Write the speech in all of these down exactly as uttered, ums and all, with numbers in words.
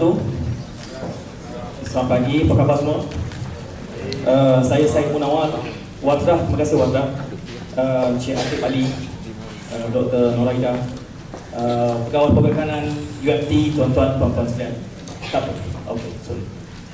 Selamat pagi, apa khabar semua? Uh, saya Syed Munawar Wadrah, terima kasih Wadrah, uh, Encik Atif Ali, uh, Doktor Noraida, uh, Pegawai Perikanan U M T, tuan-tuan, puan-puan sekalian. Tak apa, okay, sorry.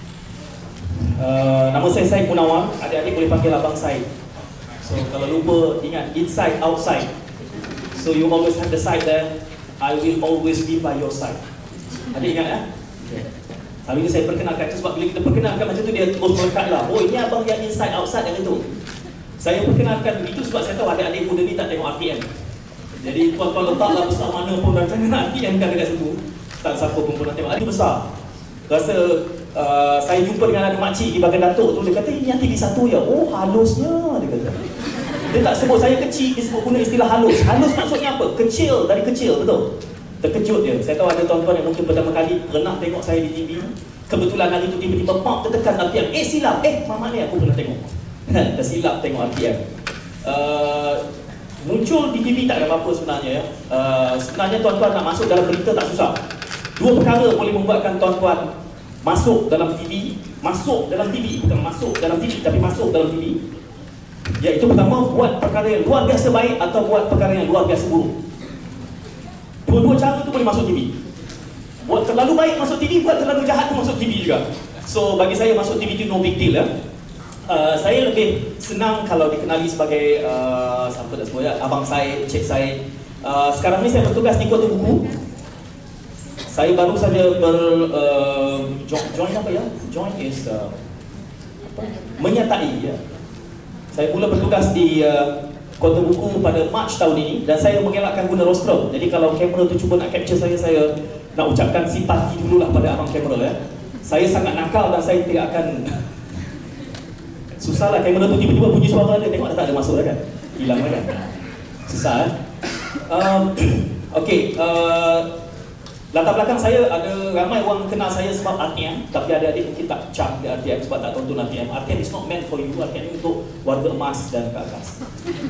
Uh, nama saya Syed Munawar, adik-adik boleh panggil abang Syed. So kalau lupa, ingat, inside, outside. So you always have the side there. I will always be by your side. Adik ingat ya? Okay. Hari ini saya perkenalkan itu sebab bila kita perkenalkan macam tu dia terus melekat lah. Oh, ini abang yang inside outside yang itu. Saya perkenalkan begitu sebab saya tahu adik-adik muda ni tak tengok R T M. Jadi tuan-tuan letaklah besar mana pun rancangan R T M kan dekat situ. Tak siapa pun pernah tengok. Itu besar. Rasa uh, saya jumpa dengan ada makcik di bahagian Datuk tu. Dia kata ini yang T V satu ya. Oh, halusnya dia kata. Dia tak sebut saya kecil, dia sebut guna istilah halus. Halus maksudnya apa? Kecil, dari kecil, betul? Terkejut dia. Saya tahu ada tuan-tuan yang mungkin pertama kali pernah tengok saya di T V. Kebetulan hari itu tiba-tiba pop tertekan R T M. Eh silap, eh mama ni aku pernah tengok. Tersilap tengok R T M. Uh, muncul di T V tak ada apa-apa sebenarnya ya. Uh, sebenarnya tuan-tuan nak masuk dalam berita tak susah. Dua perkara boleh membuatkan tuan-tuan masuk dalam T V. Masuk dalam T V, bukan masuk dalam T V tapi masuk dalam T V. Iaitu pertama, buat perkara yang luar biasa baik atau buat perkara yang luar biasa buruk. Dua-dua cara tu boleh masuk T V. Buat terlalu baik masuk T V, buat terlalu jahat pun masuk T V juga. So bagi saya masuk T V itu no big deal ya. Uh, saya lebih senang kalau dikenali sebagai uh, siapa dah semua ya, abang saya, Encik saya. Uh, sekarang ni saya bertugas di Kota Buku. Saya baru saja ber uh, join, join apa ya? Join is uh, apa? Menyertai ya. Saya mula bertugas di uh, Kota Buku pada Mac tahun ini dan saya mengelakkan guna rostrum. Jadi kalau kamera tu cuba nak capture saya, saya nak ucapkan simpati dululah pada abang kamera ya. Saya sangat nakal dan saya tidak akan susahlah kamera tu tiba-tiba bunyi suara dia, tengok dah tak ada masuk dah kan. Hilang dah kan. Susah eh. Um, Okey, uh, latar belakang saya ada ramai orang kenal saya sebab R T M, tapi adik-adik mungkin tak cap di R T M sebab tak tonton R T M. R T M is not meant for you. R T M untuk warga emas dan ke atas.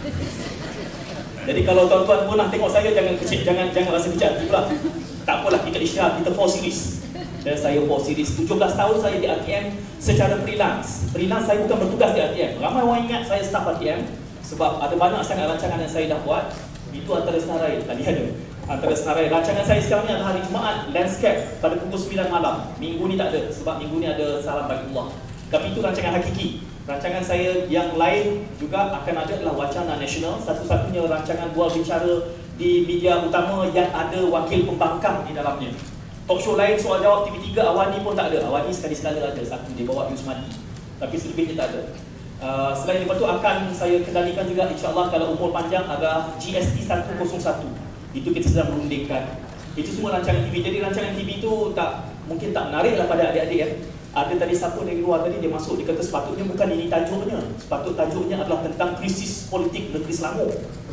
Jadi kalau tuan-tuan pernah tengok saya, jangan kecil, jangan jangan rasa kecil hati pula. Tak apalah, kita isytihar, kita four series. Dan saya four series. tujuh belas tahun saya di R T M secara freelance. Freelance saya bukan bertugas di R T M. Ramai orang ingat saya staff R T M sebab ada banyak sangat rancangan yang saya dah buat. Itu antara senarai tadi ada. Antara senarai rancangan saya sekarang ni adalah hari Jumaat, landscape pada pukul sembilan malam. Minggu ni tak ada sebab minggu ni ada Salam Bagi Allah. Tapi itu rancangan hakiki. Rancangan saya yang lain juga akan ada adalah Wacana Nasional, satu-satunya rancangan bual bicara di media utama yang ada wakil pembangkang di dalamnya. Talk show lain, soal jawab T V tiga, Awani pun tak ada. Awani sekali-sekala ada satu, dia bawa Yusmadi. Tapi selebihnya tak ada. Uh, selain itu akan saya kendalikan juga insyaAllah kalau umur panjang ada G S T seratus satu. Itu kita sedang merundingkan. Itu semua rancangan T V. Jadi rancangan T V itu tak mungkin tak menarik lah pada adik-adik ya. Ada tadi siapa dari luar tadi dia masuk, dia kata sepatutnya bukan ini tajuknya. Sepatut tajuknya adalah tentang krisis politik negeri Selangor.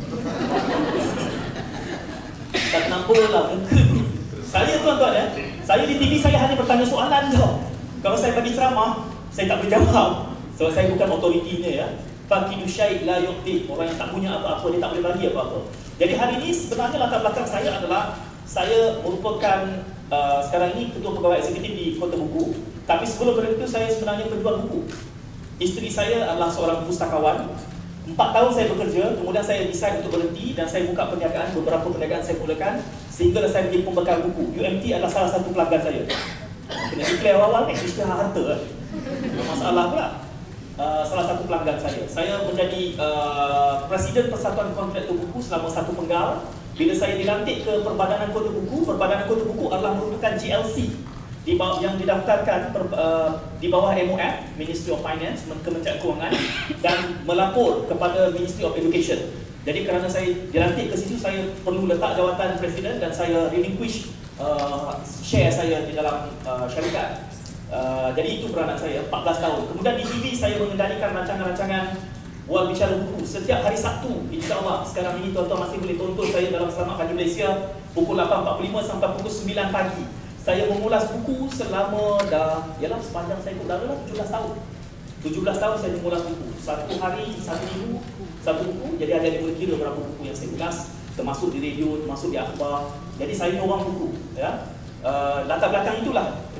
Tak kenapa lah. Saya tuan-tuan ya, saya di T V saya hanya bertanya soalan je. Kalau saya bagi ceramah, saya tak boleh jawab. Sebab saya bukan otoritinya ya. Fakidu syait la yu'ti. Orang yang tak punya apa-apa, dia tak boleh bagi apa-apa. Jadi hari ini sebenarnya latar belakang saya adalah saya merupakan uh, sekarang ini ketua pegawai eksekutif di Kota Buku. Tapi sebelum itu saya sebenarnya penjual buku. Isteri saya adalah seorang pustakawan. Empat tahun saya bekerja, kemudian saya decide untuk berhenti dan saya buka perniagaan, beberapa perniagaan saya mulakan sehingga saya menjadi pembekal buku. U M T adalah salah satu pelanggan saya. Kena declare awal-awal ni, isytihar harta. Masalah pula. Uh, salah satu pelanggan saya. Saya menjadi uh, Presiden Persatuan Kontraktor Buku selama satu penggal. Bila saya dilantik ke Perbadanan Kota Buku, Perbadanan Kota Buku adalah merupakan G L C di bawah, yang didaftarkan per, uh, di bawah M O F, Ministry of Finance, Kementerian Kewangan, dan melapor kepada Ministry of Education. Jadi kerana saya dilantik ke situ, saya perlu letak jawatan Presiden dan saya relinquish uh, share saya di dalam uh, syarikat. Uh, jadi itu peranan saya, empat belas tahun. Kemudian di T V saya mengendalikan rancangan-rancangan bual bicara buku setiap hari Sabtu. InsyaAllah sekarang ini tuan-tuan masih boleh tonton saya dalam Selamat Pagi Malaysia pukul lapan empat puluh lima sampai pukul sembilan pagi. Saya mengulas buku selama dah, yalah sepanjang saya ikut darah lah, tujuh belas tahun. tujuh belas tahun saya mengulas buku. Satu hari, satu minggu, satu buku. Jadi ada yang boleh kira berapa buku yang saya ulas, termasuk di radio, termasuk di akhbar. Jadi saya ni orang buku ya. Uh, latar belakang itulah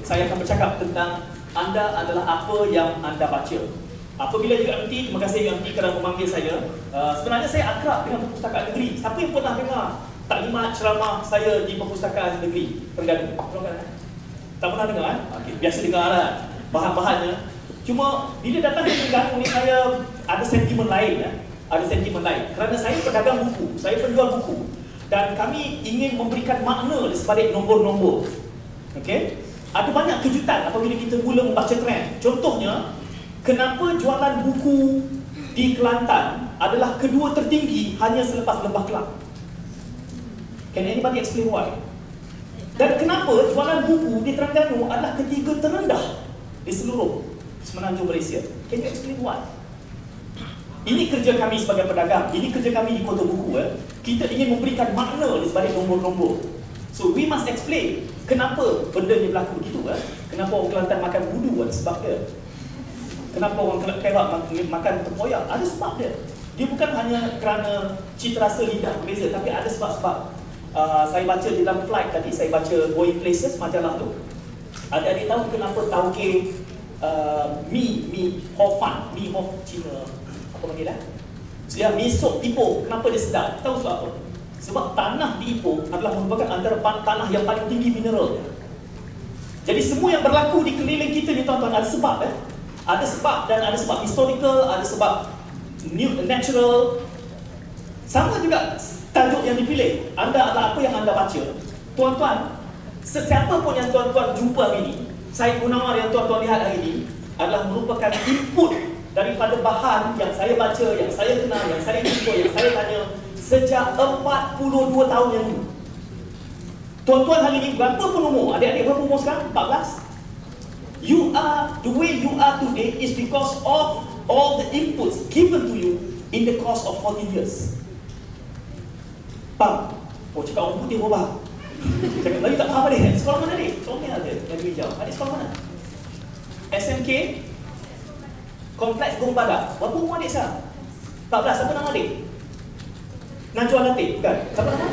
saya akan bercakap tentang anda adalah apa yang anda baca. Apabila U M T, terima kasih U M T kerana memanggil saya. Uh, sebenarnya saya akrab dengan perpustakaan negeri. Siapa yang pernah dengar taklimat ceramah saya di perpustakaan negeri Terengganu? Tak pernah dengar kan? Okay, biasa dengar lah bahan-bahannya. Cuma bila datang ke Terengganu ni, saya ada sentimen lain ya. Ada sentimen lain. Kerana saya pedagang buku, saya penjual buku. Dan kami ingin memberikan makna di sebalik nombor-nombor. Okey? Ada banyak kejutan apabila kita mula membaca trend. Contohnya, kenapa jualan buku di Kelantan adalah kedua tertinggi hanya selepas Lembah Kelang? Can anybody explain why? Dan kenapa jualan buku di Terengganu adalah ketiga terendah di seluruh semenanjung Malaysia? Can you explain why? Ini kerja kami sebagai pedagang, ini kerja kami di Kota Buku. Eh. Kita ingin memberikan makna di sebalik nombor-nombor. So we must explain kenapa benda ni berlaku begitu. Eh. Kenapa orang Kelantan makan budu, ada sebab dia. Kenapa orang Perak makan tempoyak, ada sebab dia. Dia bukan hanya kerana cita rasa lidah berbeza, tapi ada sebab-sebab. uh, Saya baca di dalam flight tadi, saya baca Going Places, majalah tu. Adik-adik tahu kenapa tauge uh, mi, mi hor fun, mi hor Cina, apa panggil lah? Ya, mi sop Ipoh, kenapa dia sedap? Tahu sebab apa? Sebab tanah di Ipoh adalah merupakan antara tanah yang paling tinggi mineral. Jadi semua yang berlaku di keliling kita ni tuan-tuan ada sebab eh? Ada sebab, dan ada sebab historical, ada sebab new, natural. Sama juga tajuk yang dipilih. Anda adalah apa yang anda baca. Tuan-tuan, sesiapa pun yang tuan-tuan jumpa hari ini, Syed Munawar yang tuan-tuan lihat hari ini, adalah merupakan input daripada bahan yang saya baca, yang saya kenal, yang saya jumpa, yang saya tanya sejak empat puluh dua tahun yang lalu. Tuan-tuan hari ini berapa pun umur? Adik-adik berapa umur sekarang? empat belas? You are, the way you are today is because of all the inputs given to you in the course of fourteen years. Faham? Oh, cakap orang putih berubah. Cakap Melayu tak faham adik. Sekolah mana adik? Comel ada, Negeri Hijau. Adik sekolah mana? S M K Kompleks Gong Badak. Berapa umur adik sekarang? empat belas, apa nama adik? Najwa Latif, bukan? Siapa nama?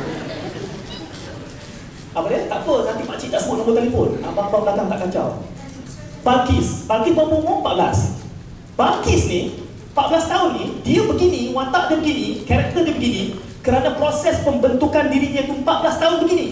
Apa dia? Tak apa, nanti pakcik tak sebut nombor telefon. Abang-abang belakang tak kacau. Balkis, Balkis berapa umur? empat belas. Balkis ni, empat belas tahun ni, dia begini, watak dia begini, karakter dia begini, kerana proses pembentukan dirinya itu empat belas tahun begini.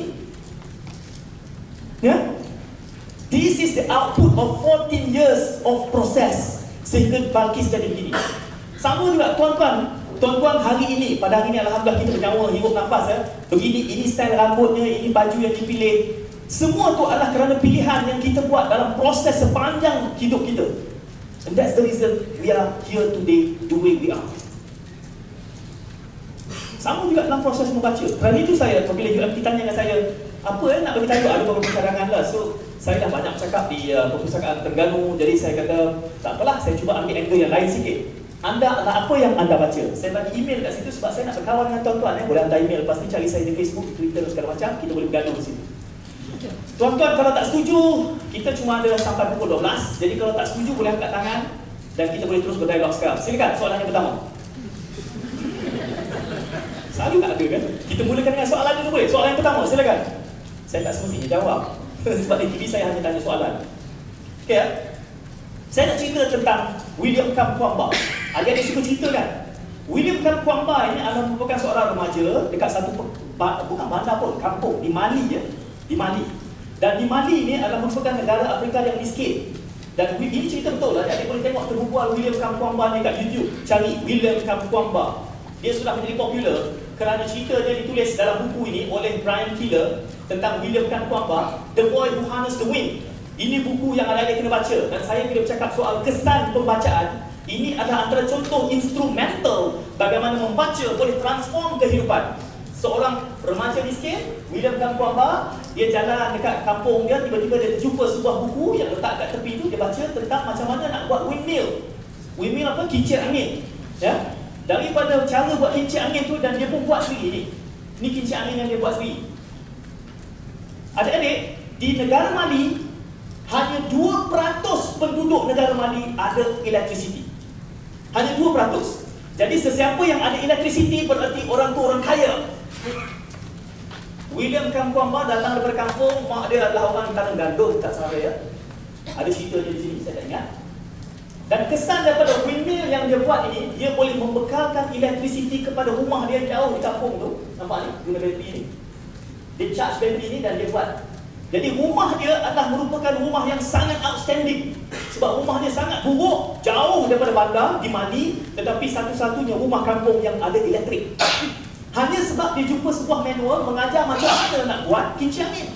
Ya? This is the output of fourteen years of process sehingga Balkis jadi begini. Sama juga tuan-tuan, tuan-tuan hari ini, pada hari ini alhamdulillah kita bernyawa, hirup nafas ya. Begini, ini style rambutnya, ini baju yang dipilih. Semua itu adalah kerana pilihan yang kita buat dalam proses sepanjang hidup kita. And that's the reason we are here today the way we are. Sama juga dalam proses membaca. Kerana itu saya, apabila U M T tanya dengan saya, apa eh nak bagi tajuk, ada beberapa cadangan lah. So, saya dah banyak bercakap di uh, perpustakaan Terengganu. Jadi saya kata, tak apalah, saya cuba ambil angle yang lain sikit. Anda adalah apa yang anda baca. Saya bagi email kat situ sebab saya nak berkawan dengan tuan-tuan. Eh. Boleh hantar email, pasti cari saya di Facebook, Twitter dan segala macam. Kita boleh bergaduh di situ. Tuan-tuan, kalau tak setuju, kita cuma ada sampai pukul dua belas. Jadi kalau tak setuju, boleh angkat tangan dan kita boleh terus berdialog sekarang. Silakan, soalan yang pertama. Selalu tak ada kan? Kita mulakan dengan soalan dulu boleh? Soalan yang pertama, silakan. Saya tak semestinya jawab. Sebab di T V saya hanya tanya soalan. Okay ya? Saya nak cerita tentang William Kamkwamba. Adik-adik suka cerita kan? William Kamkwamba ini adalah merupakan seorang remaja dekat satu, bukan bandar pun, kampung, di Mali ya. Di Mali. Dan di Mali ni adalah merupakan negara Afrika yang miskin. Dan ini cerita betul lah. Adik boleh tengok terbual William Kamkwamba ni kat YouTube. Cari William Kamkwamba. Dia sudah menjadi popular kerana cerita dia ditulis dalam buku ini oleh Brian Keeler tentang William Kamkwamba, The Boy Who Harnessed the Wind. Ini buku yang adik-adik kena baca. Dan saya bila bercakap soal kesan pembacaan, ini adalah antara contoh instrumental bagaimana membaca boleh transform kehidupan. Seorang remaja miskin, William Kamkwamba, dia jalan dekat kampung dia, tiba-tiba dia jumpa sebuah buku yang letak kat tepi tu. Dia baca tentang macam mana nak buat windmill. Windmill apa? Kincir angin. Ya? Daripada cara buat kincir angin tu, dan dia pun buat sendiri ni. Ni kincir angin yang dia buat sendiri. Adik-adik, di negara Mali, hanya dua peratus penduduk negara Mali ada electricity. Hanya dua peratus. Jadi sesiapa yang ada electricity berarti orang tu orang kaya. William Kamkwamba datang daripada kampung, mak dia adalah orang tanah gandum, tak salah ya. Ada ceritanya di sini, saya tak ingat. Dan kesan daripada windmill yang dia buat ini, dia boleh membekalkan elektrisiti kepada rumah dia jauh di kampung tu. Nampak ni, guna bateri ni. Dia charge bateri ni dan dia buat. Jadi rumah dia adalah merupakan rumah yang sangat outstanding. Sebab rumah dia sangat buruk, jauh daripada bandar, di Mali, tetapi satu-satunya rumah kampung yang ada elektrik. Hanya sebab dia jumpa sebuah manual mengajar macam mana nak buat kincir angin.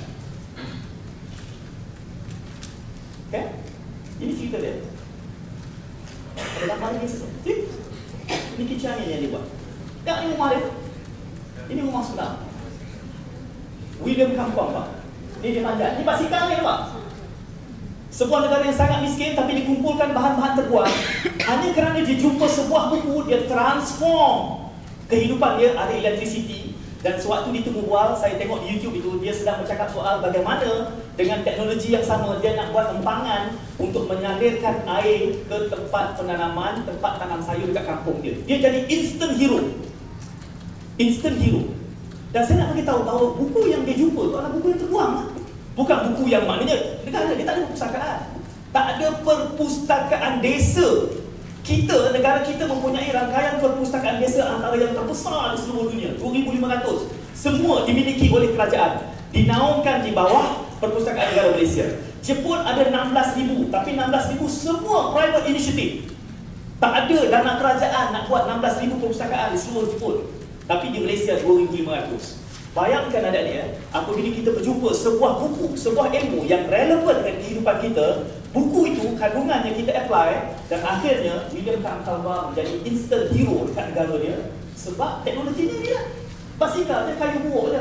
Okay? Ini cerita dia. Ada gambar ni sesuatu. Ini kincir angin yang dia buat. Tengok ni rumah dia. Ini rumah sebenar. William Kamkwamba. Ini dia panjat. Ini basikal ni nampak? Sebuah negara yang sangat miskin tapi dikumpulkan bahan-bahan terbuang. Hanya kerana dia jumpa sebuah buku, dia transform kehidupan dia, ada elektrisiti. Dan sewaktu di Temu Bual, saya tengok di YouTube itu, dia sedang bercakap soal bagaimana dengan teknologi yang sama dia nak buat empangan untuk menyalurkan air ke tempat penanaman, tempat tanam sayur dekat kampung dia. Dia jadi instant hero. Instant hero. Dan saya nak beritahu bahawa buku yang dia jumpa tu adalah buku yang terbuang. Bukan buku yang maknanya negara dia tak ada perpustakaan. Tak ada perpustakaan desa. Kita, negara kita mempunyai rangkaian perpustakaan desa antara yang terbesar di seluruh dunia, dua ribu lima ratus. Semua dimiliki oleh kerajaan, dinaungkan di bawah Perpustakaan Negara Malaysia. Jepun ada enam belas ribu, tapi enam belas ribu semua private initiative. Tak ada dana kerajaan nak buat enam belas ribu perpustakaan di seluruh Jepun. Tapi di Malaysia dua ribu lima ratus. Bayangkan adik-adik, apabila kita berjumpa sebuah buku, sebuah ilmu yang relevan dengan kehidupan kita, buku itu kandungannya kita apply dan akhirnya William Kamkwamba menjadi instant hero dekat negara dia sebab teknologinya dia. Basikal dia kayu buruk je.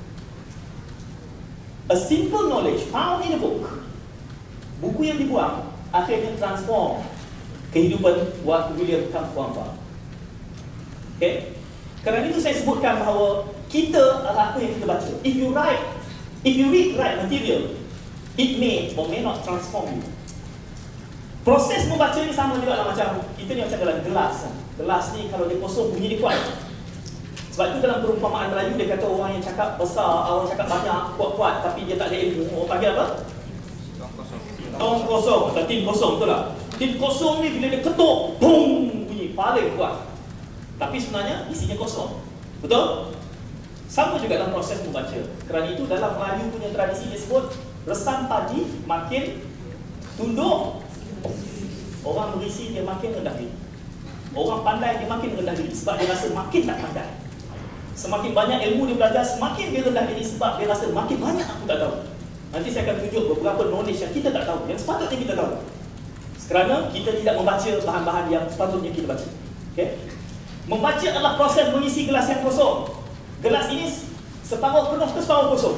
A simple knowledge found in a book. Buku yang dibuang akhirnya transform kehidupan buat William Kamkwamba. Okay? Kerana itu saya sebutkan bahawa kita adalah apa yang kita baca. If you write, if you read right material, it may or may not transform you. Proses membaca ni sama juga lah macam kita ni macam dalam gelas. Gelas ni kalau dia kosong bunyi dia kuat. Sebab itu dalam perumpamaan Melayu dia kata orang yang cakap besar, orang cakap banyak, kuat-kuat tapi dia tak ada ilmu. Orang panggil apa? Tong kosong atau tin kosong, betul tak? Tin kosong ni bila dia ketuk, boom, bunyi paling kuat. Tapi sebenarnya isinya kosong. Betul? Sama juga dalam proses membaca. Kerana itu dalam Melayu punya tradisi disebut resam padi makin tunduk, orang berisi dia makin rendah diri. Orang pandai dia makin rendah diri sebab dia rasa makin tak pandai. Semakin banyak ilmu dia belajar, semakin dia rendah diri sebab dia rasa makin banyak aku tak tahu. Nanti saya akan tunjuk beberapa knowledge yang kita tak tahu, yang sepatutnya kita tahu. Kerana kita tidak membaca bahan-bahan yang sepatutnya kita baca. Okay? Membaca adalah proses mengisi gelas yang kosong. Gelas ini separuh penuh ke separuh kosong?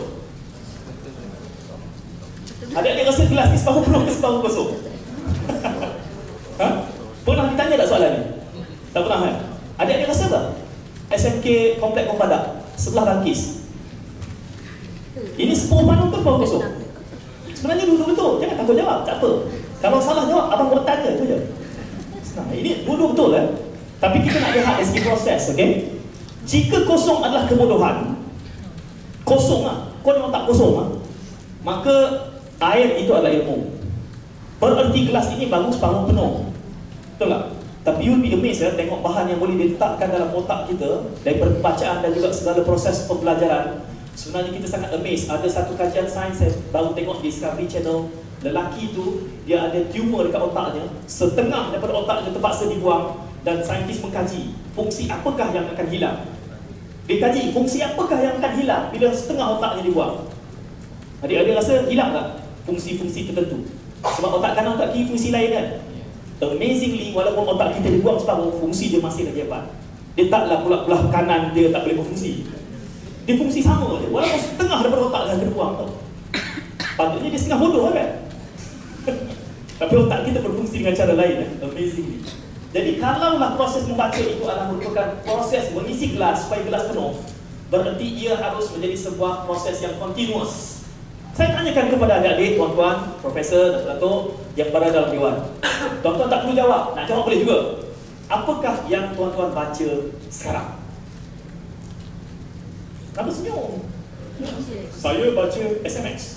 Adik-adik rasa gelas ni separuh penuh ke separuh kosong? Ha? Pernah ditanya tak soalan ni? Tak pernah kan? Adik-adik rasa tak? S M K Komplek Kompadak sebelah Bangkis. Ini separuh penuh ke separuh kosong? Sebenarnya dua-dua betul. Jangan takut jawab, tak apa. Kalau salah jawab, abang buat tanda tu je. Nah, ini dua-dua betul kan? Tapi kita nak lihat dari segi proses, okey? Jika kosong adalah kebodohan, kosong lah, kau memang tak kosong lah, maka air itu adalah ilmu. Bererti gelas ini baru separuh penuh. Betul tak? Tapi you'll be amazed ya, tengok bahan yang boleh diletakkan dalam otak kita dari perbacaan dan juga segala proses pembelajaran. Sebenarnya kita sangat amazed. Ada satu kajian sains saya baru tengok di Discovery Channel. Lelaki itu, dia ada tumor dekat otaknya, setengah daripada otaknya terpaksa dibuang. Dan saintis mengkaji fungsi apakah yang akan hilang. Dia kaji fungsi apakah yang akan hilang bila setengah otaknya dibuang. Adik-adik rasa hilang tak fungsi-fungsi tertentu? Sebab otak kanan, otak kiri fungsi lain kan? Amazingly, walaupun otak kita dibuang separuh, fungsi dia masih lagi hebat. Dia taklah pula belah kanan dia tak boleh berfungsi. Dia fungsi sama je, walaupun setengah daripada otak dia dibuang tau. Patutnya dia setengah bodoh kan? Tapi otak kita berfungsi dengan cara lain kan? Amazingly. Jadi kalaulah proses membaca itu adalah merupakan proses mengisi gelas supaya gelas penuh, berarti ia harus menjadi sebuah proses yang continuous. Saya tanyakan kepada adik-adik, tuan-tuan, profesor dan datuk yang berada dalam dewan. Tuan-tuan tak perlu jawab, nak jawab boleh juga. Apakah yang tuan-tuan baca sekarang? Kenapa senyum? Saya baca S M S.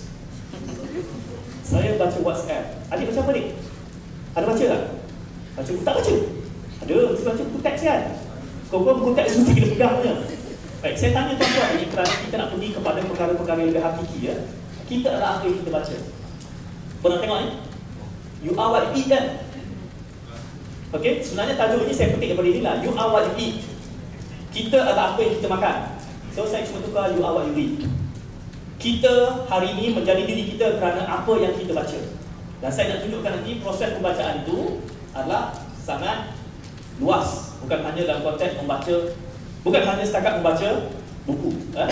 Saya baca WhatsApp. Adik baca apa ni? Ada baca tak? Baca buku tak baca? Ada, mesti baca buku teks kan? Kau-kau buku teks mesti kena pegang punya. Baik, saya tanya tuan-tuan ni kerana kita nak pergi kepada perkara-perkara yang lebih hakiki ya. Kita adalah apa yang kita baca. Pernah tengok ni? You are what you eat kan? Okey, sebenarnya tajuk ini saya petik daripada inilah. You are what you eat. Kita adalah apa yang kita makan. So saya cuma tukar you are what you read. Kita hari ini menjadi diri kita kerana apa yang kita baca. Dan saya nak tunjukkan nanti proses pembacaan itu adalah sangat luas. Bukan hanya dalam konteks membaca, bukan hanya setakat membaca buku. Eh?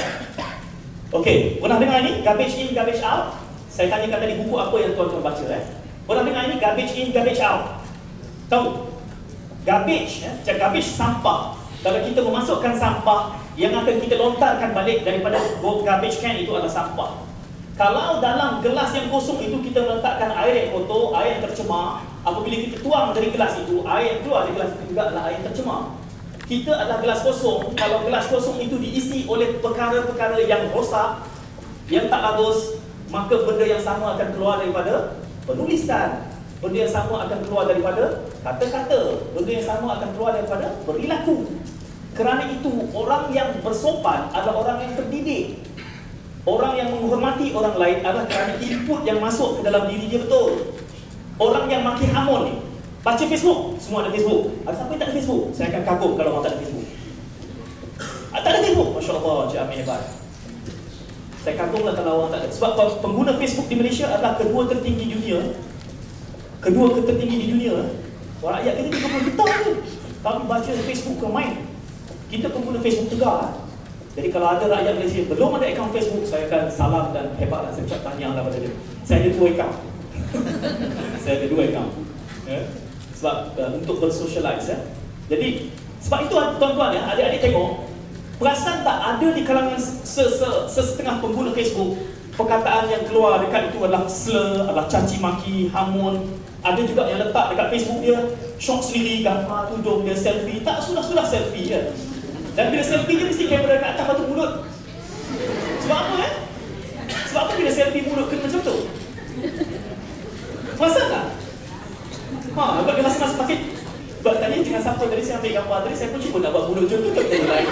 Okey, pernah dengar ini? Garbage in, garbage out. Saya tanyakan tadi buku apa yang tuan-tuan baca. Eh? Pernah dengar ini? Garbage in, garbage out. Tahu? Garbage, eh? Macam garbage sampah. Kalau kita memasukkan sampah, yang akan kita lontarkan balik daripada garbage can itu adalah sampah. Kalau dalam gelas yang kosong itu kita meletakkan air yang kotor, air yang tercemar, apabila kita tuang dari gelas itu, air yang keluar dari gelas itu juga adalah air yang tercemar. Kita adalah gelas kosong. Kalau gelas kosong itu diisi oleh perkara-perkara yang rosak, yang tak bagus, maka benda yang sama akan keluar daripada penulisan. Benda yang sama akan keluar daripada kata-kata. Benda yang sama akan keluar daripada perilaku. Kerana itu, orang yang bersopan adalah orang yang terdidik. Orang yang menghormati orang lain adalah kerana input yang masuk ke dalam diri dia betul. Orang yang makin hamun ni, baca Facebook, semua ada Facebook. Ada siapa yang tak ada Facebook? Saya akan kagum kalau orang tak ada Facebook. Ah, tak ada Facebook? Masya Allah, Cik Amir hebat. Saya kagumlah kalau orang tak ada. Sebab pengguna Facebook di Malaysia adalah kedua tertinggi dunia. Kedua tertinggi di dunia. Orang rakyat kita tiga puluh juta tu. Tapi baca Facebook ke main. Kita pengguna Facebook tegar. Jadi kalau ada rakyat Malaysia belum ada akaun Facebook, saya akan salam dan hebatlah, saya ucap tahniah pada dia. Saya ada dua akaun. Saya ada dua akaun. Ya? Sebab uh, untuk bersocialize ya. Jadi sebab itu tuan-tuan ya, adik-adik tengok, perasan tak ada di kalangan sesetengah pengguna Facebook perkataan yang keluar dekat itu adalah slur, adalah caci maki, hamun. Ada juga yang letak dekat Facebook dia shot sendiri, gambar tudung dia, selfie. Tak sudah-sudah selfie ya. Dan bila selfie dia mesti kamera kat atas batu mulut. Sebab apa eh? Sebab apa bila selfie mulut kena macam tu? Perasan tak? Ha, agak dia rasa-rasa sakit. Sebab tadi dengan siapa tadi saya ambil gambar tadi, saya pun cuba nak buat mulut macam tu, tak kena lain.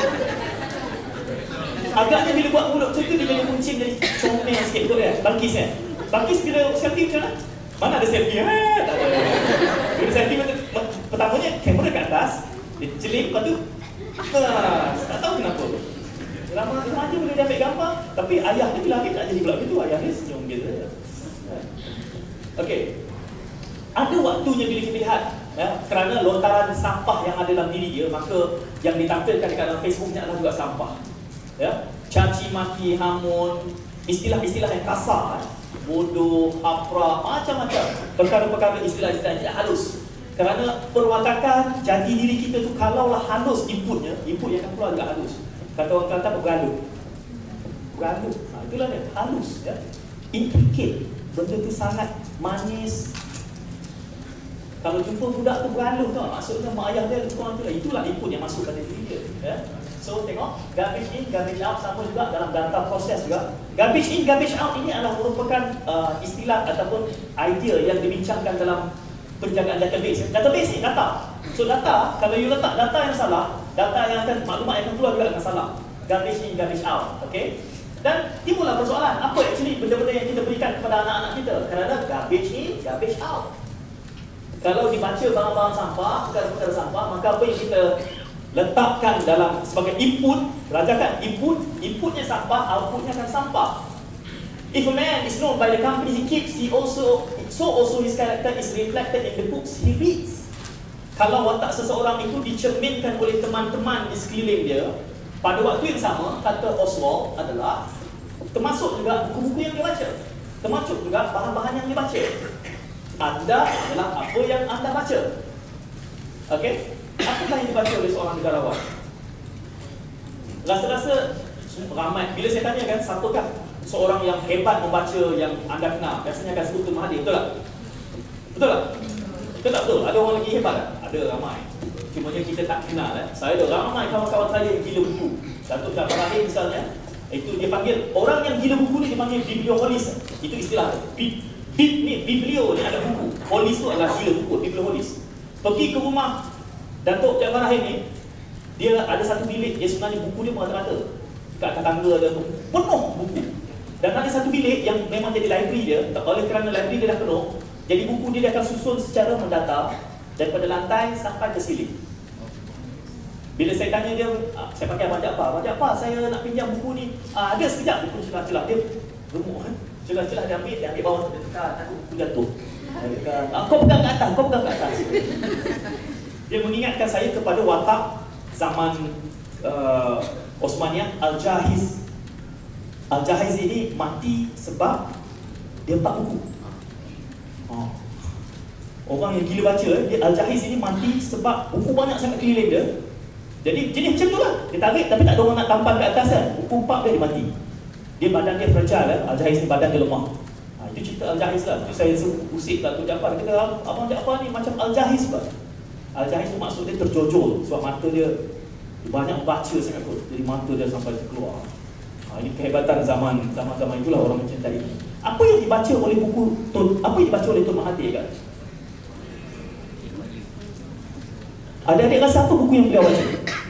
Agaknya bila buat mulut macam tu, dia jadi kuncing, jadi comel sikit betul kan? Balkis kan? Balkis bila selfie macam mana? Mana ada selfie? Eh, tak ada. Bila selfie pertamanya kamera kat atas, dia celik, lepas tu Ah, tak tahu kenapa. Lama saja boleh dia ambil gambar, tapi ayah dia bila ambil tak jadi pula begitu. Ayah dia senyum gitu. Okey. Ada waktunya bila kita lihat ya, kerana lontaran sampah yang ada dalam diri dia, maka yang ditampilkan dekat dalam Facebooknya adalah juga sampah. Ya, caci maki, hamun, istilah-istilah yang kasar, bodoh, haprak, macam-macam. Perkara-perkara istilah-istilah yang tidak halus. Kerana perwatakan jati diri kita tu kalaulah halus inputnya, input yang akan keluar juga halus. Kata orang Kelantan bergaluh. Bergaluh. Ha, itulah dia, halus ya. Intricate. Benda tu sangat manis. Kalau jumpa budak tu bergaluh tu, maksudnya mak ayah dia tukang tu lah. Itulah input yang masuk pada diri dia ya. So tengok, garbage in, garbage out sama juga dalam data proses juga. Garbage in, garbage out ini adalah merupakan uh, istilah ataupun idea yang dibincangkan dalam penjagaan database. Database ni data. So data, kalau you letak data yang salah, data yang akan, maklumat yang akan keluar juga akan salah. Garbage in, garbage out. Okay? Dan timbullah persoalan, apa actually benda-benda yang kita berikan kepada anak-anak kita? Kerana garbage in, garbage out. Kalau dibaca barang-barang sampah, perkara-perkara sampah, maka apa yang kita letakkan dalam sebagai input, belajarkan input, inputnya sampah, outputnya akan sampah. If a man is known by the company he keeps, he also so also his character is reflected in the books he reads. Kalau watak seseorang itu dicerminkan oleh teman-teman di sekeliling dia, pada waktu yang sama, kata Oswald adalah termasuk juga buku-buku yang dia baca, termasuk juga bahan-bahan yang dia baca. Anda adalah apa yang anda baca. Okey? Apakah yang dibaca oleh seorang negarawan? Rasa-rasa ramai. Bila saya tanya kan, siapakah seorang yang hebat membaca yang anda kenal? Biasanya akan sebut Tun Mahathir, betul tak? Betul tak? Betul tak betul? Ada orang lagi hebat tak? Ada, ramai. Cuma kita tak kenal eh. Saya ada ramai kawan-kawan saya yang gila buku. Datuk Jabbar Rahim misalnya, Itu dia panggil, orang yang gila buku ni dia panggil biblioholis. Itu istilah. Bib, bib ni, biblio ni ada buku. Holis tu adalah gila buku, biblioholis. Pergi ke rumah Datuk Cik Farahim ni, dia ada satu bilik, dia sebenarnya buku dia merata-rata. Kat atas tangga ada tu, penuh buku. Dan ada satu bilik yang memang jadi library dia. Oleh kerana library dia dah penuh, jadi buku dia, dia akan susun secara mendata daripada lantai sampai ke siling. Bila saya tanya dia, saya panggil Abang Jaafar, Abang Jaafar, saya nak pinjam buku ni. Ah, ada sekejap, buku celah-celah. Dia gemuk kan, celah-celah dia ambil, dia ambil bawah, dia tekan, takut buku jatuh. Dia tekan, ah, kau pegang kat atas, kau pegang kat atas. Dia mengingatkan saya kepada watak zaman uh, Osmaniyah, Al-Jahiz. Al-Jahiz ini mati sebab dia empat buku. Oh. Orang yang gila baca, dia Al-Jahiz ini mati sebab buku banyak sangat keliling dia. Jadi jenis macam tu lah. Dia tarik tapi tak ada orang nak tampal kat atas kan. Buku empat dia, dia mati. Dia badan dia fragile lah. Al-Jahiz ni badan dia lemah. Ha, itu cerita Al-Jahiz lah. Itu saya usik tak tu Jaafar. Dia kata, Abang Jaafar ni macam Al-Jahiz pula. Al-Jahiz tu maksud dia terjojol. Sebab mata dia, dia banyak baca sangat tu. Jadi mata dia sampai terkeluar. Ha, ini kehebatan zaman zaman-zaman itulah orang mencintai ini. Apa yang dibaca oleh buku Tun, apa yang dibaca oleh Tun Mahathir kan? Adik-adik rasa apa buku yang beliau baca?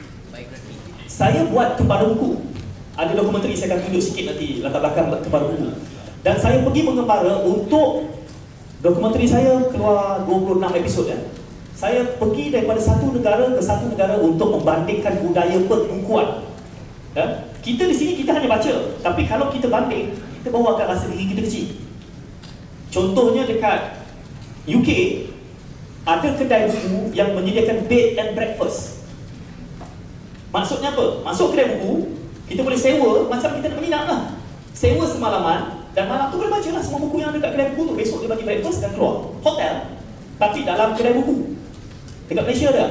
Saya buat kepala buku. Ada dokumentari, saya akan tunjuk sikit nanti latar belakang kepala buku. Dan saya pergi mengembara untuk dokumentari saya keluar dua puluh enam episod ya. Saya pergi daripada satu negara ke satu negara untuk membandingkan budaya perbukuan. Ya? Kita di sini kita hanya baca, tapi kalau kita banding, kita baru akan rasa diri kita kecil. Contohnya dekat U K, ada kedai buku yang menyediakan bed and breakfast. Maksudnya apa? Masuk kedai buku, kita boleh sewa macam kita nak menginap lah. Sewa semalaman, dan malam tu boleh baca lah semua buku yang ada kat kedai buku tu. Besok dia bagi breakfast dan keluar. Hotel, tapi dalam kedai buku. Dekat Malaysia ada?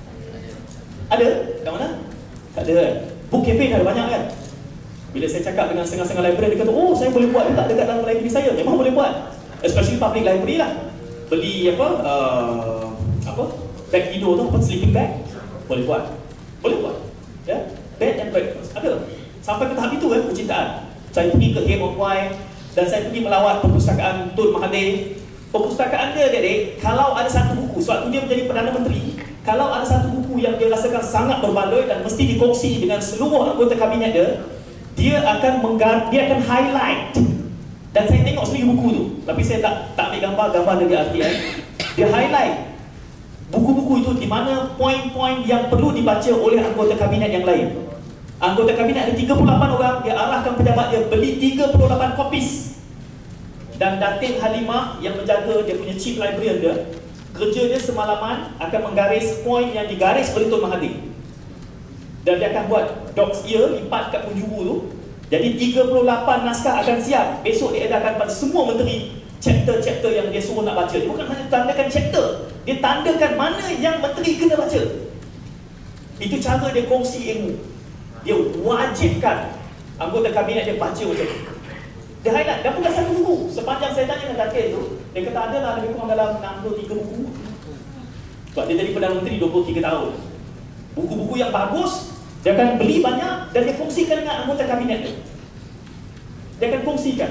Ada? Kat mana? Tak ada kan? Book cafe ada banyak kan? Bila saya cakap dengan setengah-setengah library, dia kata, oh saya boleh buat juga dekat dalam library saya. Memang boleh buat. Especially public library lah. Beli apa? Uh, apa? Bag tidur tu, apa? Sleeping bag. Boleh buat. Boleh buat. Ya? Bed and breakfast. Ada. Sampai ke tahap itu kan, percintaan. Saya pergi ke Game of Wine dan saya pergi melawat perpustakaan Tun Mahathir. Perpustakaan dia, adik-adik, kalau ada satu buku, sebab tu dia menjadi Perdana Menteri, kalau ada satu buku yang dia rasakan sangat berbaloi dan mesti dikongsi dengan seluruh anggota kabinet dia, dia akan menggar, dia akan highlight. Dan saya tengok sendiri buku tu, tapi saya tak tak ambil gambar, gambar dari artian. Dia highlight buku-buku itu di mana poin-poin yang perlu dibaca oleh anggota kabinet yang lain. Anggota kabinet ada tiga puluh lapan orang, dia arahkan pejabat dia beli tiga puluh lapan kopis. Dan Datin Halimah yang menjaga dia punya chief librarian dia, kerja dia semalaman akan menggaris poin yang digaris oleh Tun Mahathir. Dan dia akan buat dog's ear, lipat kat penjuru tu. Jadi tiga puluh lapan naskah akan siap. Besok dia edarkan pada semua menteri chapter-chapter yang dia suruh nak baca. Dia bukan hanya tandakan chapter, dia tandakan mana yang menteri kena baca. Itu cara dia kongsi ilmu. Dia wajibkan anggota kabinet dia baca macam tu. Dia highlight, dan bukan satu buku. Sepanjang saya tanya dengan Datin tu, dia kata ada lah lebih kurang dalam enam puluh tiga buku. Sebab dia jadi Perdana Menteri dua puluh tiga tahun. Buku-buku yang bagus, dia akan beli banyak dan dia kongsikan dengan anggota kabinet dia. Dia akan kongsikan.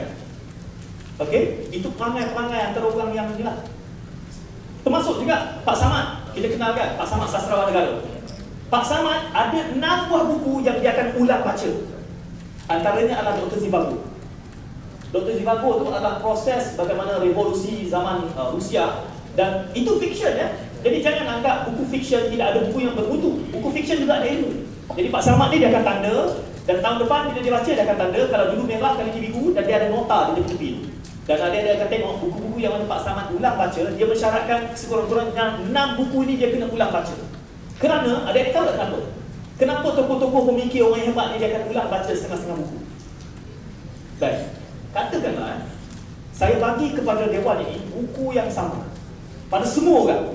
Okey, itu perangai-perangai antara orang yang ni lah. Termasuk juga Pak Samad. Kita kenal kan Pak Samad, sastrawan negara. Pak Samad ada enam buah buku yang dia akan ulang baca. Antaranya adalah Doktor Zhivago. Doktor Zhivago tu adalah proses bagaimana revolusi zaman uh, Rusia. Dan itu fiksyen ya. Jadi jangan anggap buku fiksyen tidak ada buku yang bermutu. Buku fiksyen juga ada ilmu. Jadi Pak Samad ni dia akan tanda, dan tahun depan bila dia baca dia akan tanda. Kalau dulu merah kali ini biru, dan dia ada nota di tepi. Dan ada dia akan tengok buku-buku yang mana Pak Samad ulang baca. Dia mensyaratkan sekurang-kurangnya enam buku ini dia kena ulang baca. Kerana, ada yang tahu tak kenapa? Kenapa tokoh-tokoh pemikir orang yang hebat ni dia akan ulang baca setengah-setengah buku? Baik, katakanlah saya bagi kepada Dewan ini buku yang sama pada semua orang.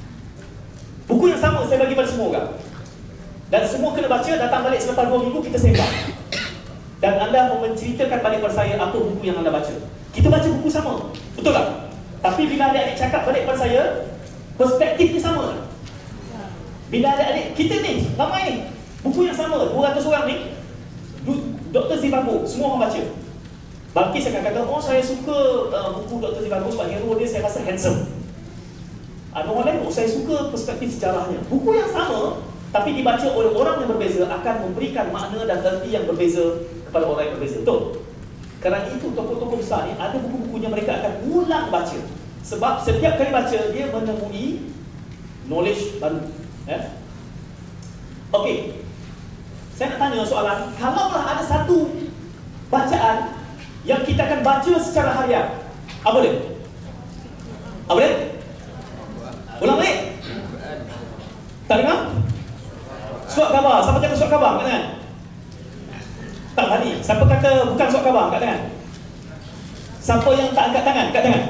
Buku yang sama saya bagi pada semua orang. Dan semua kena baca, datang balik selepas dua minggu kita sembang. Dan anda menceritakan balik pada saya apa buku yang anda baca. Kita baca buku sama, betul tak? Tapi bila adik-adik cakap balik pada saya, perspektifnya sama. Bila adik-adik, kita ni, ramai ni, buku yang sama, dua ratus orang ni, doktor Zhivago, semua orang baca. Balkis akan kata, oh saya suka uh, buku doktor Zhivago sebab hero dia saya rasa handsome. Ada orang lain, oh saya suka perspektif sejarahnya. Buku yang sama, tapi dibaca oleh orang yang berbeza akan memberikan makna dan erti yang berbeza kepada orang yang berbeza. Betul? Kerana itu tokoh-tokoh besar ni ada buku-bukunya mereka akan ulang baca. Sebab setiap kali baca dia menemui knowledge baru. Eh? Okey. Saya nak tanya soalan, kalaulah ada satu bacaan yang kita akan baca secara harian, apa dia? Apa dia? Ulang balik? Tak dengar? Surat khabar. Siapa kata surat khabar? Kat tangan. Tak berani. Siapa kata bukan surat khabar? Kat tangan. Siapa yang tak angkat tangan? Kat tangan.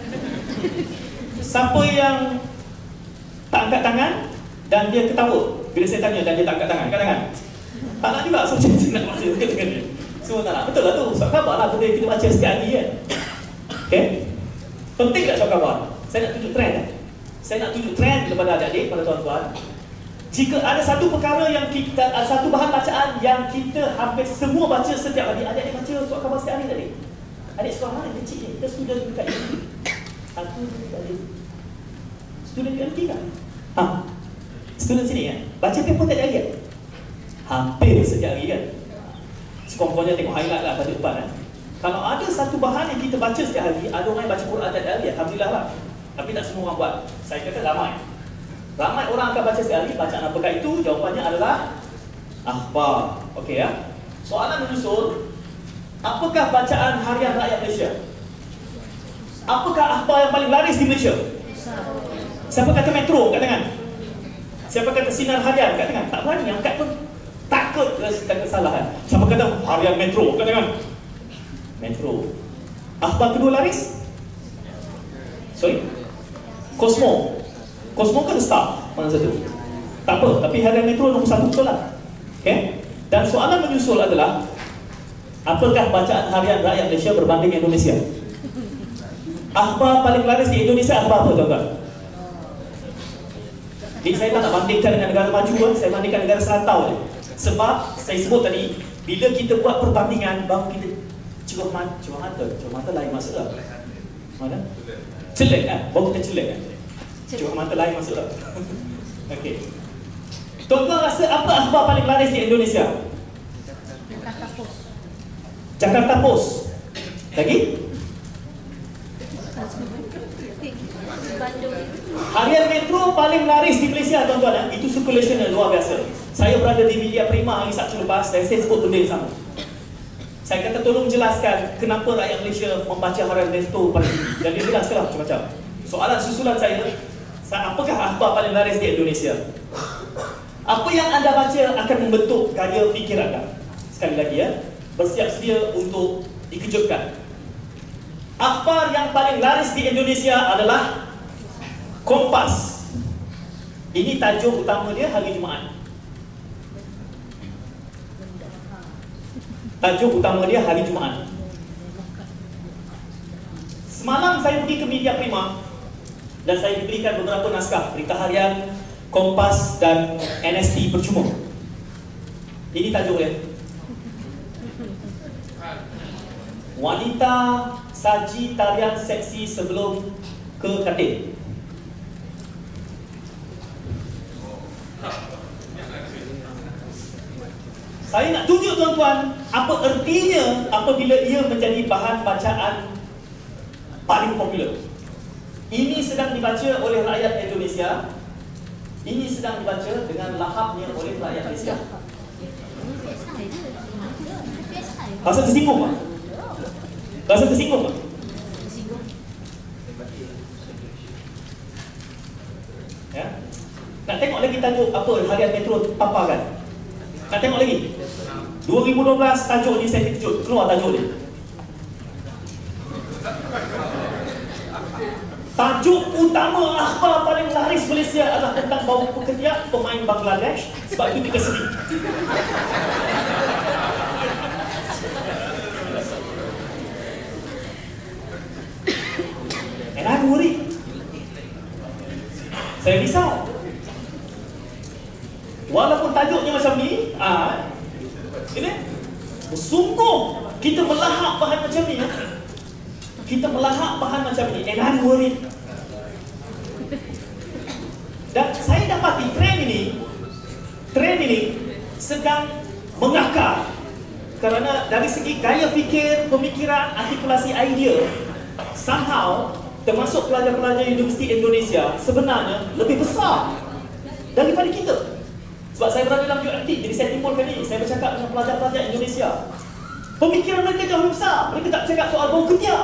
Siapa yang tak angkat tangan dan dia ketawa bila saya tanya dan dia tak angkat tangan? Kat tangan. Tak nak juga. So saya nak baca kat tangan dia. Semua tak nak. Betul lah tu. Surat khabar lah. Benda kita baca setiap hari kan. Okay? Penting tak surat khabar? Saya nak tunjuk trend kan? Saya nak tunjuk trend kepada adik-adik, pada tuan-tuan. Jika ada satu perkara yang kita, ada satu bahan bacaan yang kita hampir semua baca setiap hari. Adik-adik baca surat khabar setiap hari tadi? Adik sekolah mana? Kecil ni. Kita student dekat ini. Aku dekat ini. Student U M T kan? Ha? Student sini kan? Baca paper tak hari kan? Hampir setiap hari kan? Sekurang-kurangnya tengok highlight lah pada depan kan? Kalau ada satu bahan yang kita baca setiap hari, ada orang yang baca Quran setiap hari, alhamdulillah lah. Tapi tak semua orang buat. Saya kata ramai. Ramai orang akan baca setiap hari. Bacaan apakah itu? Jawapannya adalah akhbar. Okey ya. Soalan menyusul, apakah bacaan harian rakyat Malaysia? Apakah akhbar yang paling laris di Malaysia? Siapa kata Metro kat tangan? Siapa kata Sinar Harian kat tangan? Tak berani angkat pun. Takut kata kesalahan. Siapa kata Harian Metro kat tangan? Metro. Akhbar kedua laris? Sorry? Cosmo. Cosmo kan Star. Mana satu? Tak apa, tapi Harian Metro nombor satu betul lah. Okay? Dan soalan menyusul adalah, apakah bacaan harian rakyat Malaysia berbanding Indonesia? Akhbar paling laris di Indonesia akhbar apa tuan-tuan? Jadi saya tak nak bandingkan dengan negara maju kan, saya bandingkan negara serantau je. Sebab saya sebut tadi, bila kita buat perbandingan, baru kita cerah mata, cerah mata, cerah mata lain maksudlah. Mana? Celek kan? Baru kita celek kan? Cerah mata lain maksudlah. Okey. Tuan-tuan rasa apa akhbar paling laris di Indonesia? Jakarta Post. Jakarta Post. Lagi? Harian Metro paling laris di Malaysia tuan-tuan. Itu circulation yang luar biasa. Saya berada di Media Prima hari Sabtu lepas dan saya sebut benda yang sama. Saya kata tolong jelaskan kenapa rakyat Malaysia membaca harian Metro paling tinggi. Dan dia jelaskan macam-macam. Soalan susulan saya, apakah akhbar paling laris di Indonesia? Apa yang anda baca akan membentuk gaya fikir anda. Sekali lagi ya, bersiap sedia untuk dikejutkan. Akhbar yang paling laris di Indonesia adalah Kompas. Ini tajuk utama dia hari Jumaat. Tajuk utama dia hari Jumaat. Semalam saya pergi ke Media Prima dan saya diberikan beberapa naskah berita harian Kompas dan N S T percuma. Ini tajuk dia. Wanita saji tarian seksi sebelum ke katil. Saya nak tunjuk tuan-tuan apa ertinya apabila ia menjadi bahan bacaan paling popular. Ini sedang dibaca oleh rakyat Indonesia. Ini sedang dibaca dengan lahapnya oleh rakyat Malaysia. Rasa tersinggung tak? Rasa tersinggung tak? Ya? Nak tengok lagi tajuk apa harian Metro paparkan? Nak tengok lagi? dua ribu dua belas tajuk ni saya terkejut. Keluar tajuk ni. Tajuk utama akhbar paling laris Malaysia adalah tentang bau pekerja pemain Bangladesh. Sebab itu kita sedih. And I'm worried. Saya risau. Walaupun tajuknya macam ni, ah, ini Sungguh kita melahap bahan macam ni ya. Kita melahap bahan macam ni, and I'm worried. Dan saya dapati trend ini Trend ini sedang mengakar. Kerana dari segi gaya fikir, pemikiran, artikulasi idea, somehow termasuk pelajar-pelajar Universiti Indonesia sebenarnya lebih besar daripada kita. Sebab saya berada dalam U M T, jadi saya timbulkan ini. Saya bercakap dengan pelajar-pelajar Indonesia. Pemikiran mereka jauh lebih besar. Mereka tak bercakap soal bau ketiak.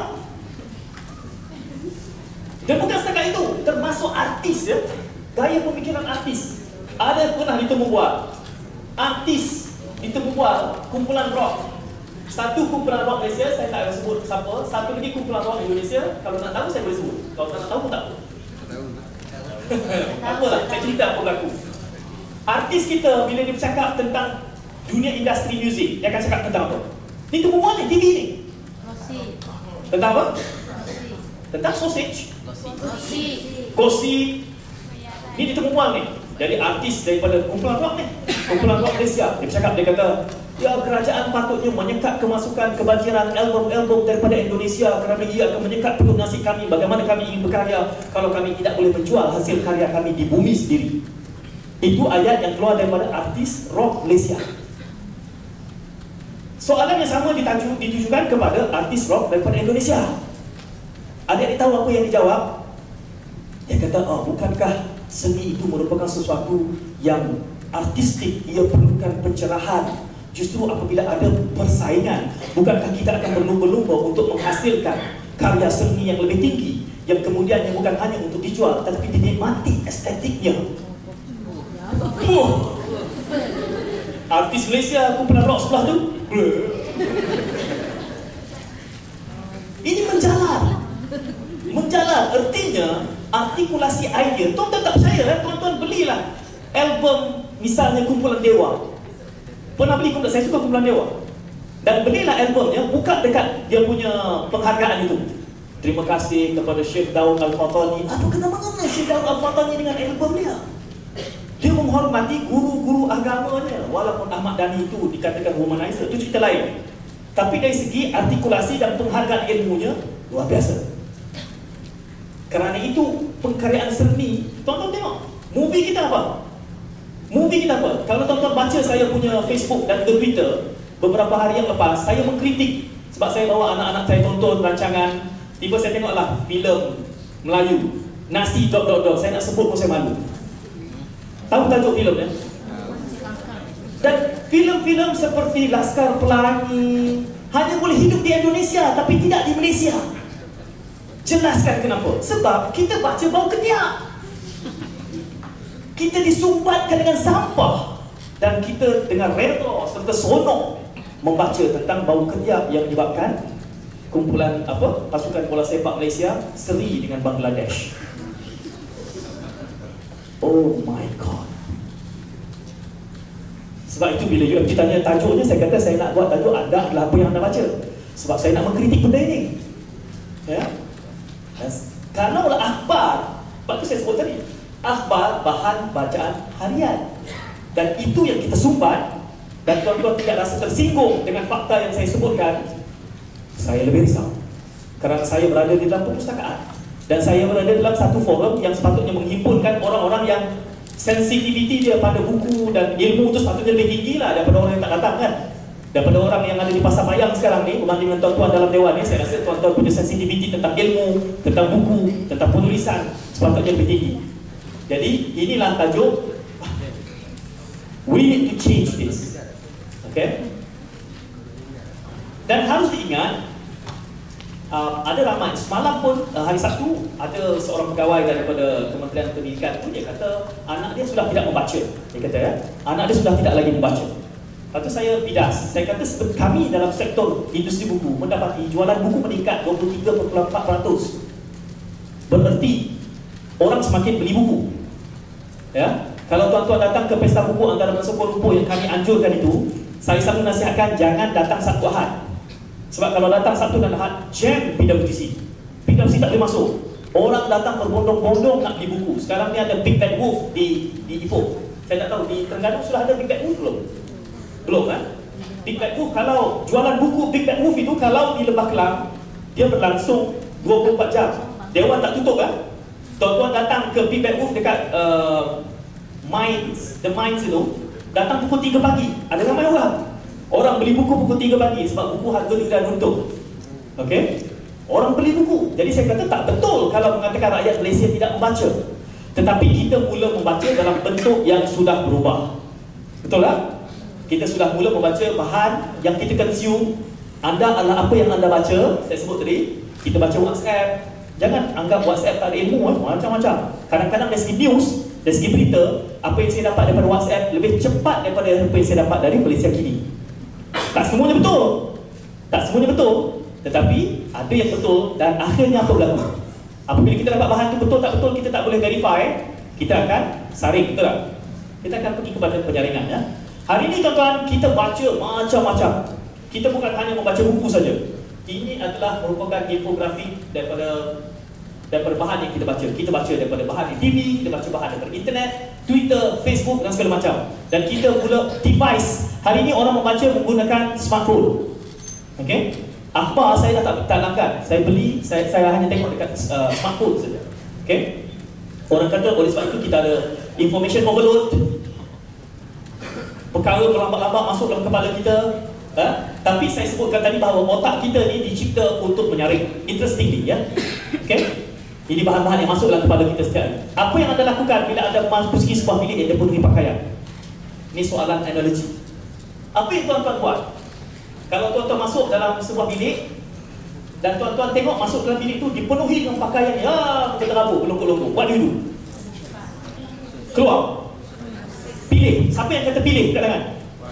Dan bukan setakat itu, termasuk artis ya. Gaya pemikiran artis. Ada pernah ditemu buat artis ditemu buat kumpulan rock. Satu kumpulan rock Malaysia, saya tak akan sebut siapa. Satu lagi kumpulan rock Indonesia. Kalau nak tahu saya boleh sebut. Kalau tak nak tahu pun tak apa. Apalah, saya cerita apa berlaku. Artis kita bila dia bercakap tentang dunia industri muzik, dia akan cakap tentang apa? Ni temu buat ni, T V ni. Tentang apa? Tentang sausage. Gosip. Ni ditemu buat ni. Jadi artis daripada kumpulan rock ni, kumpulan rock Malaysia, dia bercakap, dia kata, ya kerajaan patutnya menyekat kemasukan kebanjiran album-album daripada Indonesia kerana ia akan menyekat perut nasi kami. Bagaimana kami ingin berkarya kalau kami tidak boleh menjual hasil karya kami di bumi sendiri. Itu ayat yang keluar daripada artis rock Malaysia. Soalan yang sama ditajuk, ditujukan kepada artis rock daripada Indonesia. Adik-adik tahu apa yang dijawab? Dia kata, oh, bukankah seni itu merupakan sesuatu yang artistik, ia perlukan pencerahan. Justru apabila ada persaingan, bukankah kita akan berlumba-lumba untuk menghasilkan karya seni yang lebih tinggi, yang kemudiannya bukan hanya untuk dijual, tetapi dinikmati estetiknya. Oh. Artis Malaysia, kumpulan rock sebelah tu, ini menjalar. Menjalar, artinya artikulasi idea. Tuan-tuan tak percaya kan? Tuan-tuan belilah album misalnya kumpulan Dewa. Pernah beli kumpulan, saya suka kumpulan Dewa. Dan belilah albumnya, buka dekat dia punya penghargaan itu. Terima kasih kepada Syekh Daud Al-Fatani. Aduh, kenapa-kenapa Syekh Daud Al-Fatani dengan album dia? Dia menghormati guru-guru agamanya. Walaupun Ahmad Dhani itu dikatakan womanizer, itu cerita lain. Tapi dari segi artikulasi dan penghargaan ilmunya, luar biasa. Kerana itu pengkaryaan seni. Tuan-tuan tengok, movie kita apa? Movie kita apa? Kalau tuan-tuan baca saya punya Facebook dan Twitter beberapa hari yang lepas, saya mengkritik sebab saya bawa anak-anak saya tonton rancangan. Tiba saya tengoklah filem Melayu Nasi dot dot dot. Saya nak sebut pun saya malu. Tahu tajuk filmnya? Dan filem-filem seperti Laskar Pelangi hanya boleh hidup di Indonesia tapi tidak di Malaysia. Jelaskan kenapa? Sebab kita baca bau ketiak. Kita disumbatkan dengan sampah. Dan kita dengan redha serta sonok membaca tentang bau ketiak yang menyebabkan kumpulan apa pasukan bola sepak Malaysia seri dengan Bangladesh. Oh my God. Sebab itu bila U M T tanya tajuknya, saya kata saya nak buat tajuk anda adalah apa yang anda baca. Sebab saya nak mengkritik benda ini. Ya. Kalau lah akhbar, sebab itu saya sebut tadi, akhbar bahan bacaan harian. Dan itu yang kita sumbat. Dan tuan-tuan tidak rasa tersinggung dengan fakta yang saya sebutkan, saya lebih risau. Kerana saya berada di dalam perpustakaan. Dan saya berada dalam satu forum yang sepatutnya menghimpunkan orang-orang yang sensitiviti dia pada buku dan ilmu itu sepatutnya lebih tinggi lah daripada orang yang tak datang kan. Daripada orang yang ada di Pasar Bayang sekarang ni, berbanding dengan tuan-tuan dalam dewan ni, saya rasa tuan-tuan punya sensitiviti tentang ilmu, tentang buku, tentang penulisan sepatutnya lebih tinggi. Jadi inilah tajuk. We need to change this. Okay? Dan harus diingat, uh, ada ramai. Semalam pun uh, hari Sabtu ada seorang pegawai daripada Kementerian Pendidikan pun dia kata anak dia sudah tidak membaca. Dia kata ya, anak dia sudah tidak lagi membaca. Lepas tu saya bidas, saya kata kami dalam sektor industri buku mendapati jualan buku meningkat dua puluh tiga perpuluhan empat peratus. Bererti orang semakin beli buku. Ya, kalau tuan-tuan datang ke pesta buku antara Kuala Lumpur yang kami anjurkan itu, saya selalu nasihatkan jangan datang Sabtu Ahad. Sebab kalau datang Sabtu dan Ahad, jam P W T C. P W T C tak boleh masuk. Orang datang berbondong-bondong nak beli buku. Sekarang ni ada Big Bad Wolf di di Ipoh. Saya tak tahu di Terengganu sudah ada Big Bad Wolf belum? Belum kan? Big Bad Wolf, kalau jualan buku Big Bad Wolf itu, kalau di Lembah Kelang, dia berlangsung dua puluh empat jam. Dewan tak tutup kan? Tuan-tuan datang ke Big Bad Wolf dekat uh, Mines, The Mines itu, datang pukul tiga pagi. Ada ramai orang. Orang beli buku pukul tiga pagi sebab buku harga dia dah runtuh. Okey? Orang beli buku. Jadi saya kata tak betul kalau mengatakan rakyat Malaysia tidak membaca. Tetapi kita mula membaca dalam bentuk yang sudah berubah. Betul tak? Kita sudah mula membaca bahan yang kita consume. Anda adalah apa yang anda baca. Saya sebut tadi, kita baca WhatsApp. Jangan anggap WhatsApp tak ada ilmu, eh? Macam-macam. Kadang-kadang dari segi news, dari segi berita, apa yang saya dapat daripada WhatsApp lebih cepat daripada apa yang saya dapat dari Malaysia Kini. Tak semuanya betul. Tak semuanya betul. Tetapi ada yang betul dan akhirnya apa berlaku? Apabila kita dapat bahan itu betul tak betul, kita tak boleh verify, kita akan saring, betul tak? Kita akan pergi kepada penyaringan, ya. Hari ini tuan-tuan, kita baca macam-macam. Kita bukan hanya membaca buku saja. Ini adalah merupakan infografik daripada daripada bahan yang kita baca. Kita baca daripada bahan di T V, kita baca bahan daripada internet, Twitter, Facebook dan segala macam. Dan kita mula device. Hari ini orang membaca menggunakan smartphone. Okey? Akhbar saya dah tak, tak langgan. Saya beli, saya, saya hanya tengok dekat uh, smartphone saja. Okey? Orang kata oleh sebab itu kita ada information overload. Perkara berlambat-lambat masuk dalam kepala kita. Ha? Tapi saya sebutkan tadi bahawa otak kita ni dicipta untuk menyaring. Interestingly, ya. Okey? Ini bahan-bahan yang masuk dalam kepala kita setiap hari. Apa yang anda lakukan bila anda memasuki sebuah bilik yang dipenuhi pakaian? Ini soalan analogi. Apa yang tuan-tuan buat? Kalau tuan-tuan masuk dalam sebuah bilik dan tuan-tuan tengok masuk dalam bilik itu dipenuhi dengan pakaian yang terabuk, belongkok-longkok. What do you do? Keluar. Pilih. Siapa yang kata pilih kat tangan?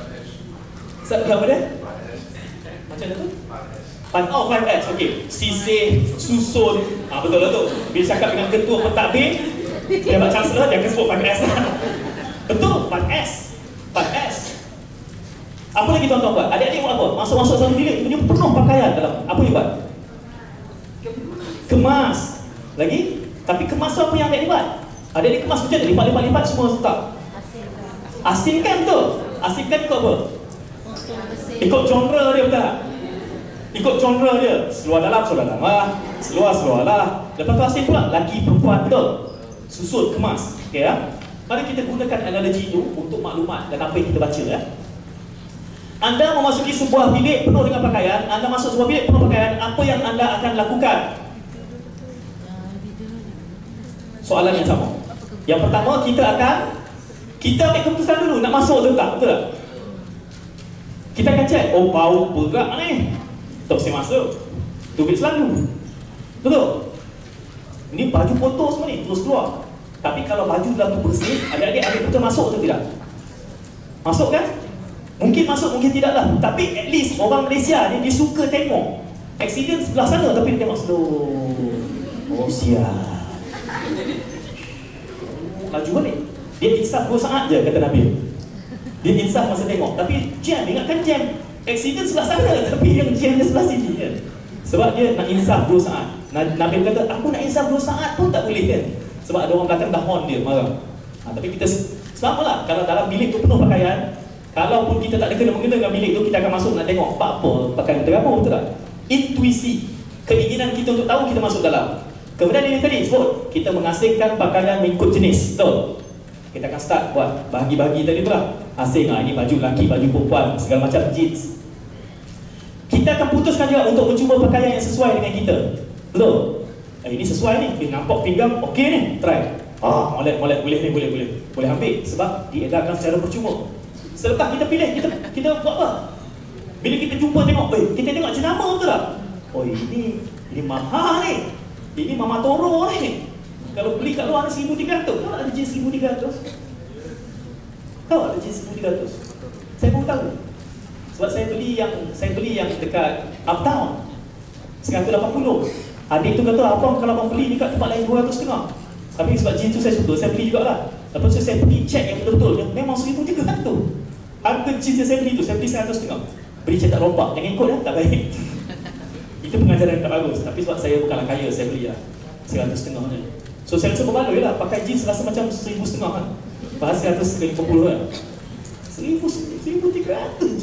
Siapa apa dia? Macam mana tu? Oh, five S. Okey. Sisih, susun. Ah, betul lah tu. Bila cakap dengan ketua pentadbir, dia buat chancellor, dia akan sebut five S. Betul, five S. five S. Apa lagi tuan-tuan buat? Adik-adik buat apa? Masuk-masuk dalam bilik, dia penuh pakaian dalam. Apa dia buat? Kemas. Lagi? Tapi kemas tu apa yang adik-adik buat? Adik-adik kemas macam mana? Lipat-lipat-lipat semua letak. Asingkan tu. Asingkan ikut apa? Ikut genre dia, betul tak? Ikut genre dia. Seluar dalam, seluar dalam lah. Seluar, seluar lah. Lepas tu asing pula, laki, perempuan, betul? Susun, kemas. Okay, ya? Mari kita gunakan analogi itu untuk maklumat dan apa yang kita baca, ya. Anda memasuki sebuah bilik penuh dengan pakaian. Anda masuk sebuah bilik penuh pakaian. Apa yang anda akan lakukan? Soalan yang sama. Yang pertama, kita akan Kita ambil keputusan dulu nak masuk atau tak, betul tak? Kita akan cek, oh bau berat ni, tak saya masuk. Tubik selalu. Betul? Ini baju kotor semua ni, terus keluar. Tapi kalau baju dalam tu bersih, adik-adik ambil keputusan masuk atau tidak? Masuk kan? Mungkin masuk, mungkin tidak lah. Tapi at least orang Malaysia ni, dia suka tengok accident sebelah sana, tapi dia tengok slow. Oh siap. Laju balik. Dia insaf dua saat je, kata Nabil. Dia insaf masa tengok. Tapi jam, ingatkan jam accident sebelah sana, tapi yang jam dia sebelah sini kan? Sebab dia nak insaf dua saat. Nabil kata, aku nak insaf dua saat pun tak boleh kan? Sebab ada orang belakang dah horn dia, marah. Ha, tapi kita, sama lah, kalau dalam bilik tu penuh pakaian, kalaupun kita tak ada kena-mengena dengan bilik tu, kita akan masuk nak tengok apa, apa pakaian terapa, betul tak? Intuisi, keinginan kita untuk tahu, kita masuk dalam. Kemudian ini tadi sebut, kita mengasingkan pakaian mengikut jenis, betul? Kita akan start buat bahagi-bahagi tadi tu lah. Asing lah, ini baju lelaki, baju perempuan, segala macam jeans. Kita akan putuskan juga untuk mencuba pakaian yang sesuai dengan kita. Betul? Eh, ini sesuai ni, eh, nampak pinggang, okey ni, try. Ah, molek, molek, boleh ni, boleh, boleh. Boleh ambil, sebab diedarkan secara percuma. Selepas kita pilih, kita kita buat apa? Bila kita jumpa tengok, eh, kita tengok jenama betul tak? Oh ini, ini mahal ni. Ini Mama Toro ni. Kalau beli kat luar seribu tiga ratus, kau ada jenis seribu tiga ratus? Kau ada jenis seribu tiga ratus? Saya pun tahu. Sebab saya beli yang saya beli yang dekat Uptown seratus lapan puluh. Adik tu kata, abang kalau abang beli dekat tempat lain dua ratus setengah. Tapi sebab jenis tu saya suka, saya beli jugalah. Lepas tu saya pergi check yang betul-betul, yang memang seribu tiga ratus. Harga jenis yang saya beli tu, saya beli seratus setengah. Beli cetak rompak, jangan ikut ya, tak baik. Itu pengajaran yang tak bagus. Tapi sebab saya bukanlah kaya, saya beli lah seratus setengah ni. So saya rasa berbaloi lah, pakai jeans rasa macam seribu setengah kan. Bahas seratus lima puluh kan. Seribu, seribu tiga ratus jeans.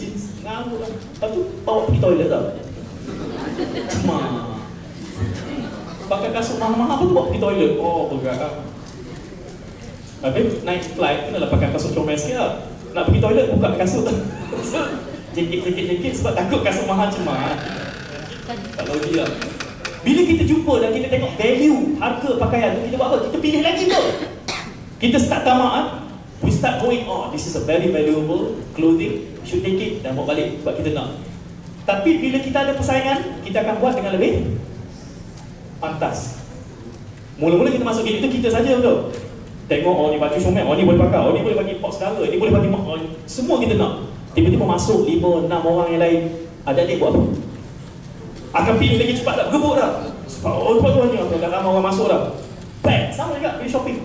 Ngamuk lah. Lepas tu bawa pergi toilet tau. Cuma pakai kasut mahal-mahal pun bawa pergi toilet. Oh, berat lah. Habis naik flight, kenalah pakai kasut comel sikit lah. Nak pergi toilet, buka kasut. Jengkit-jengkit-jengkit sebab takut kasut mahal cuma. Tak logik lah. Bila kita jumpa dan kita tengok value harga pakaian tu, kita buat apa? Kita pilih lagi tu. Kita start tamak kan? We start going, oh this is a very valuable clothing, we should take it dan bawa balik sebab kita nak. Tapi bila kita ada persaingan, kita akan buat dengan lebih pantas. Mula-mula kita masuk gate itu kita saja betul. Tengok, oh ni baju comel, oh ni boleh pakai, oh ni boleh bagi pop segala, ni boleh bagi oh, semua kita nak. Tiba-tiba masuk lima, enam orang yang lain, adik-adik buat apa? Akan pilih lagi cepat dah, gebuk dah. Sebab oh lepas tu ni, dah ramai orang masuk dah. Baik, sama juga bila shopping.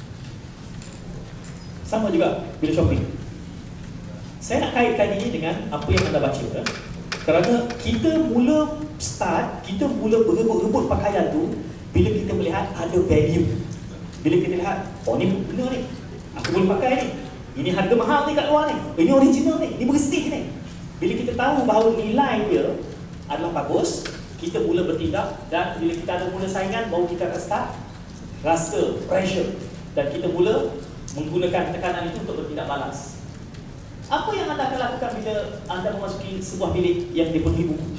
Sama juga bila shopping. Saya nak kaitkan ini dengan apa yang anda baca kan? Kerana kita mula start, kita mula berebut-rebut pakaian tu bila kita melihat ada value. Bila kita lihat, oh ni benar ni, aku boleh pakai ni, ini harga mahal ni kat luar ni, ini original ni, ini bersih ni. Bila kita tahu bahawa nilai dia adalah bagus, kita mula bertindak. Dan bila kita ada mula saingan, baru kita akan start rasa pressure. Dan kita mula menggunakan tekanan itu untuk bertindak balas. Apa yang anda akan lakukan bila anda memasuki sebuah bilik yang dipenuhi buku?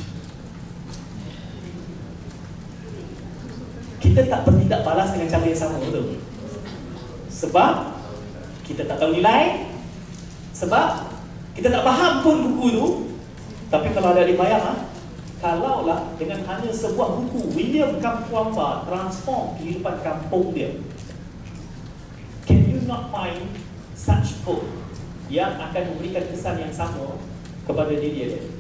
Kita tak bertindak balas dengan cara yang sama, betul? Sebab kita tak tahu nilai, sebab kita tak faham pun buku tu. Tapi kalau ada dibayang, ha? Kalaulah dengan hanya sebuah buku William Kamkwamba transform kehidupan kampung dia, can you not find such book yang akan memberikan kesan yang sama kepada diri dia?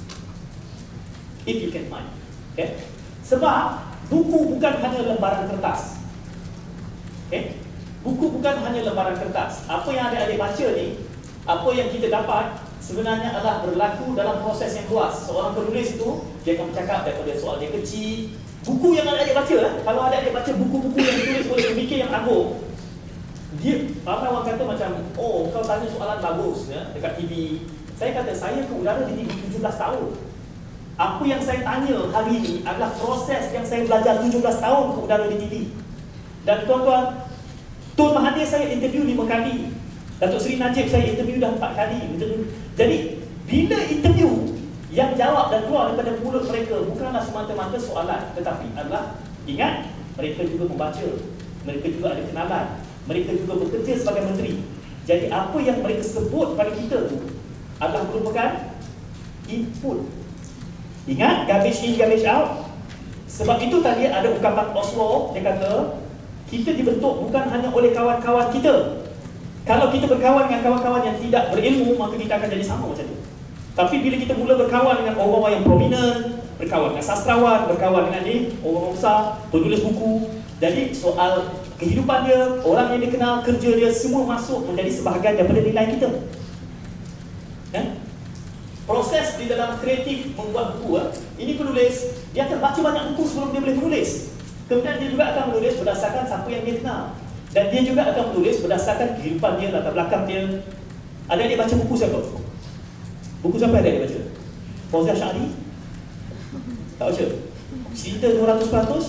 If you can find, okay? Sebab buku bukan hanya lembaran kertas, okay? Buku bukan hanya lembaran kertas. Apa yang adik-adik baca ni, apa yang kita dapat sebenarnya adalah berlaku dalam proses yang luas. Seorang penulis itu, dia akan bercakap daripada soal dia kecil. Buku yang adik-adik baca lah, kalau adik-adik baca buku-buku yang ditulis oleh pemikir yang agung, dia, ramai orang kata macam, oh kau tanya soalan bagus ya, dekat T V. Saya kata, saya ke udara di T V tujuh belas tahun. Apa yang saya tanya hari ini adalah proses yang saya belajar tujuh belas tahun ke udara di T V. Dan tuan-tuan, Tun Mahathir saya interview lima kali, Datuk Seri Najib saya interview dah empat kali. Jadi, bila interview, yang jawab dan keluar daripada mulut mereka bukanlah semata-mata soalan, tetapi adalah, ingat, mereka juga membaca, mereka juga ada kenalan, mereka juga bekerja sebagai menteri. Jadi apa yang mereka sebut pada kita tu adalah merupakan input. Ingat, garbage in, garbage out. Sebab itu tadi ada ungkapan Oswald, dia kata, kita dibentuk bukan hanya oleh kawan-kawan kita. Kalau kita berkawan dengan kawan-kawan yang tidak berilmu, maka kita akan jadi sama macam tu. Tapi bila kita mula berkawan dengan orang-orang yang prominent, berkawan dengan sastrawan, berkawan dengan ni, orang besar, penulis buku, jadi soal kehidupan dia, orang yang dia kenal, kerja dia, semua masuk menjadi sebahagian daripada nilai kita. Ya? Proses di dalam kreatif membuat buku, ini penulis, dia akan baca banyak buku sebelum dia boleh menulis. Kemudian dia juga akan menulis berdasarkan siapa yang dia kenal. Dan dia juga akan menulis berdasarkan kehidupan dia, latar belakang dia. Ada adik baca buku siapa? Buku siapa ada adik baca? Fauzia Syahri? Tak baca? Cinta dua ratus peratus?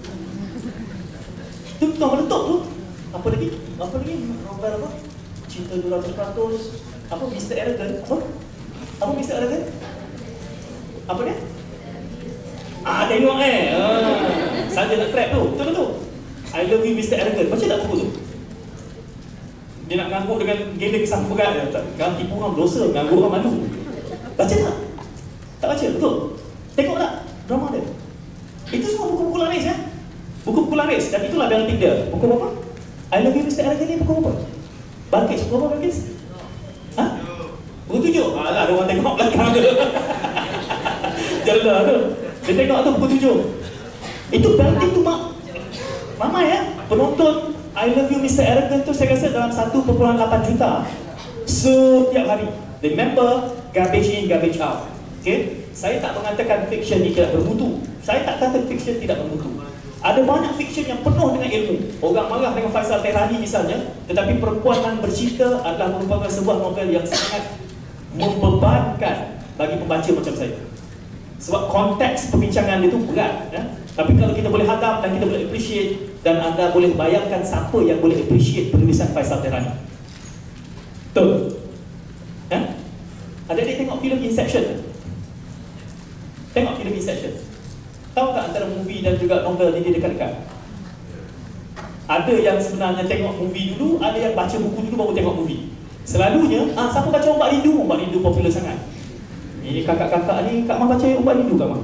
Itu tukang meletup tu. Apa lagi? Apa lagi? Novel apa? Cinta dua ratus peratus. Apa? mister Arrogant? Apa? Apa mister Arrogant? Apa dia? Ah, tengok eh. Ah, saja nak trap tu. Betul tu. I love you mister Arrogant. Baca tak buku tu? Dia nak ngangguk dengan gila kisah pegat dia. Jangan tipu orang dosa, ngangguk orang malu. Baca tak? Tak baca, betul? Tengok tak drama dia? Itu semua buku-buku laris ya. Buku-buku laris. Dan itulah biotik dia. Buku apa? I love you mister Arrogant ni buku apa? Balkis, buku apa Balkis? Ha? Buku tujuh? Alah, ada orang tengok belakang tu. Jalan tu. Dia tengok tu buku tujuh. Itu biotik tu mak. Mama ya, penonton I love you mister Arrogant tu saya rasa dalam satu perpuluhan lapan juta setiap hari. Remember, garbage in, garbage out. Okay? Saya tak mengatakan fiction ni tidak bermutu. Saya tak kata fiction tidak bermutu. Ada banyak fiction yang penuh dengan ilmu. Orang marah dengan Faisal Tehrani misalnya, tetapi Perempuan yang Bercinta adalah merupakan sebuah novel yang sangat membebankan bagi pembaca macam saya. Sebab konteks perbincangan dia tu berat, ya? Tapi kalau kita boleh hadap dan kita boleh appreciate, dan anda boleh bayangkan siapa yang boleh appreciate penulisan Faisal Tehrani. Betul? Ya? Adik-adik tengok filem Inception? Tengok filem Inception. Tahu tak antara movie dan juga novel ni dia dekat-dekat? Ada yang sebenarnya tengok movie dulu, ada yang baca buku dulu baru tengok movie. Selalunya, ah, siapa baca Ombak Rindu? Ombak Rindu popular sangat. Ini kakak-kakak ni, Kak Mah baca Ombak Rindu, Kak Mah?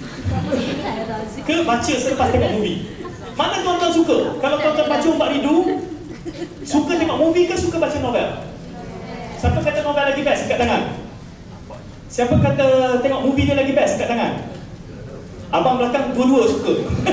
Ke baca selepas tengok movie? Mana tuan-tuan suka? Kalau tuan-tuan baca Ombak Rindu, suka tengok movie ke suka baca novel? Siapa kata novel lagi best? Angkat tangan. Siapa kata tengok movie dia lagi best? Angkat tangan. Abang belakang dua-dua suka.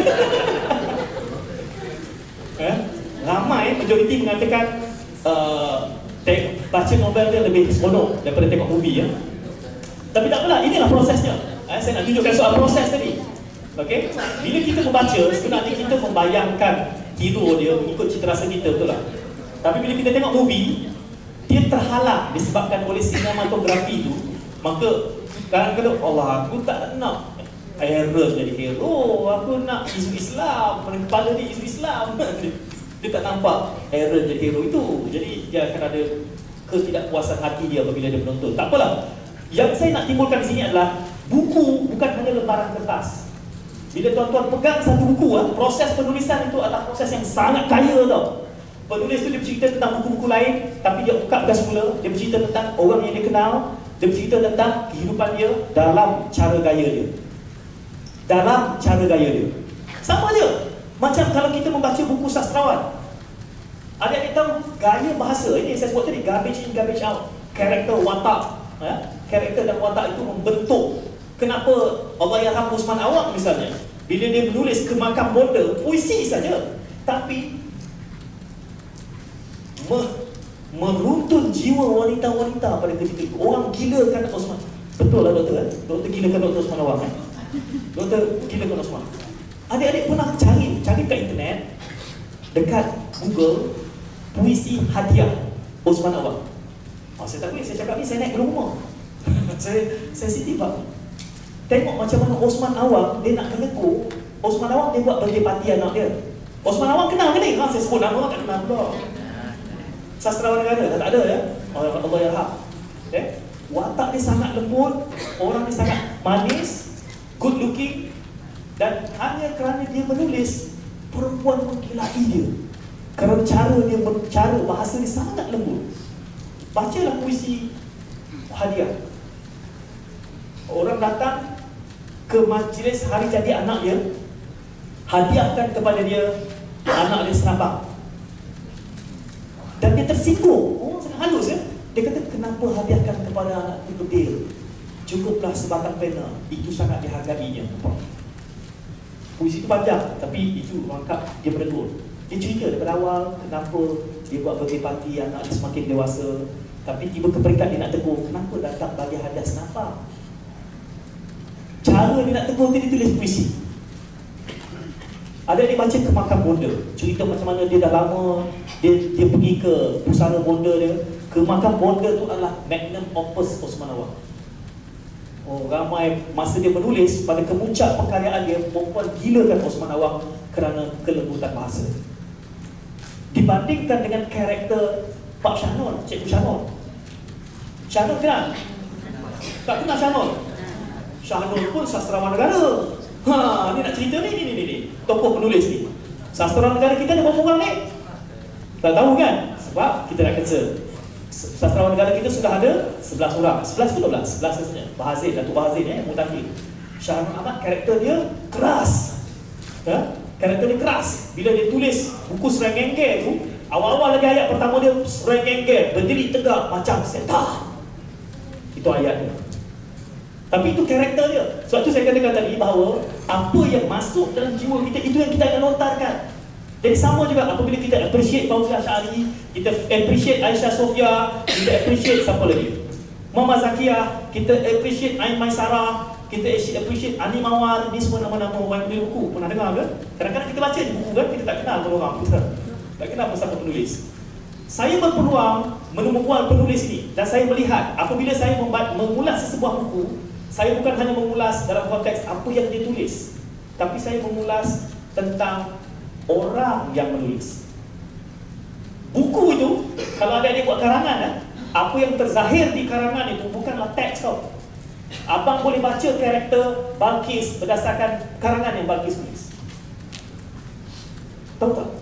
eh? Ramai, majoriti mengatakan uh, baca novel dia lebih seronok daripada tengok movie, ya. Tapi tak apalah, inilah prosesnya. Eh, saya nak tunjukkan soal proses tadi. Okey, bila kita membaca, sebenarnya kita membayangkan hero dia mengikut cita rasa kita, betul tak? Tapi bila kita tengok movie, dia terhalang disebabkan oleh sinematografi tu. Maka kadang-kadang, Allah, aku tak nak error jadi hero, aku nak isu Islam, kepala dia isu Islam. Dia tak nampak error jadi hero itu. Jadi dia akan ada ketidakpuasan hati dia apabila dia menonton. Tak apalah. Yang saya nak timbulkan di sini adalah buku bukan hanya lembaran kertas. Bila tuan-tuan pegang satu buku, proses penulisan itu adalah proses yang sangat kaya tau. Penulis itu dia bercerita tentang buku-buku lain, tapi dia ungkapkan semula. Dia bercerita tentang orang yang dia kenal. Dia bercerita tentang kehidupan dia dalam cara gaya dia. Dalam cara gaya dia. Sama je macam kalau kita membaca buku sastrawan. Adik-adik tahu gaya bahasa, ini yang saya sebut tadi, garbage in, garbage out. Karakter watak, ya? Karakter dan watak itu membentuk. Kenapa Allahyarham Osman Awang misalnya, bila dia menulis Ke Makam Bonda, puisi saja, tapi me meruntun jiwa wanita-wanita pada ketika itu. Orang gilakan Osman. Betul lah doktor, eh? Doktor gilakan Doktor Osman Awang, eh? Doktor gilakan Osman. Adik-adik pernah cari, cari kat internet, dekat Google, puisi hadiah Osman Awang. Oh, saya tak boleh, saya cakap ni saya naik ke rumah. Saya sensitif pak. Tengok macam mana Osman Awang dia nak menegur. Osman Awang dia buat birthday party anak dia. Osman Awang kenal ke ni? Ha, saya sebut nama tak kenal pula. Sastrawan negara tak, tak ada, ya. Allahyarham. Okay? Watak dia sangat lembut, orang dia sangat manis, good looking, dan hanya kerana dia menulis, perempuan menggilai dia. Kerana cara dia berbicara, bahasa dia sangat lembut. Bacalah puisi hadiah. Orang datang ke majlis hari jadi anak dia, hadiahkan kepada dia anak dia senapang. Dan dia tersinggung. Oh, sangat halus, ya. Dia kata, kenapa hadiahkan kepada anak itu bedil? Cukuplah sebatang pena. Itu sangat dihargainya. Puisi itu panjang, tapi itu rangkap dia menegur. Dia cerita daripada awal kenapa dia buat birthday party, anak dia semakin dewasa. Tapi tiba ke peringkat dia nak tegur, kenapa datang bagi hadiah senapang? Cara dia nak tegur dia tulis puisi. Ada dia baca Ke Makam Bonda, cerita macam mana dia dah lama dia dia pergi ke pusara bonda dia. Ke Makam Bonda tu adalah magnum opus Osman Awang. Oh, ramai masa dia menulis, pada kemuncak pengkaryaan dia, perempuan gilakan Osman Awang kerana kelembutan bahasa. Dibandingkan dengan karakter Pak Syahnun, Cikgu Syahnun. Syahnun kenal? Tak kenal Syahnun? Syahnun pun sastrawan negara. Ha, ni nak cerita ni, ni, ni, ni. Tokoh penulis ni. Sastrawan negara kita ada berapa orang ni? Tak tahu kan? Sebab kita nak cancel. Sastrawan negara kita sudah ada sebelas orang. sebelas ke dua belas? sebelas sahaja. Bahazin, Datuk Bahazin, eh, Mutakhir. Syahnun Ahmad, karakter dia keras. Ha? Karakter dia keras. Bila dia tulis buku Serengenge tu, awal-awal lagi ayat pertama dia, Serengenge berdiri tegak macam setan. Itu ayat dia. Tapi itu karakter dia. Sebab tu saya katakan tadi bahawa apa yang masuk dalam jiwa kita, itu yang kita akan lontarkan. Jadi sama juga apabila kita appreciate Fauziah Syari, kita appreciate Aisyah Sofia, kita appreciate siapa lagi? Mama Zakiah, kita appreciate Ain Maisarah, kita appreciate Ani Mawar. Ni semua nama-nama orang penulis buku. Pernah dengar ke? Kadang-kadang kita baca buku kan, kita tak kenal orang, kita tak kenal siapa penulis. Saya berpeluang menemukan penulis ini dan saya melihat apabila saya mengulas sesebuah buku, saya bukan hanya mengulas dalam konteks apa yang dia tulis, tapi saya mengulas tentang orang yang menulis. Buku itu, kalau ada dia buat karangan, eh, apa yang terzahir di karangan itu bukanlah teks tau. Abang boleh baca karakter Balkis berdasarkan karangan yang Balkis tulis. Tahu tak?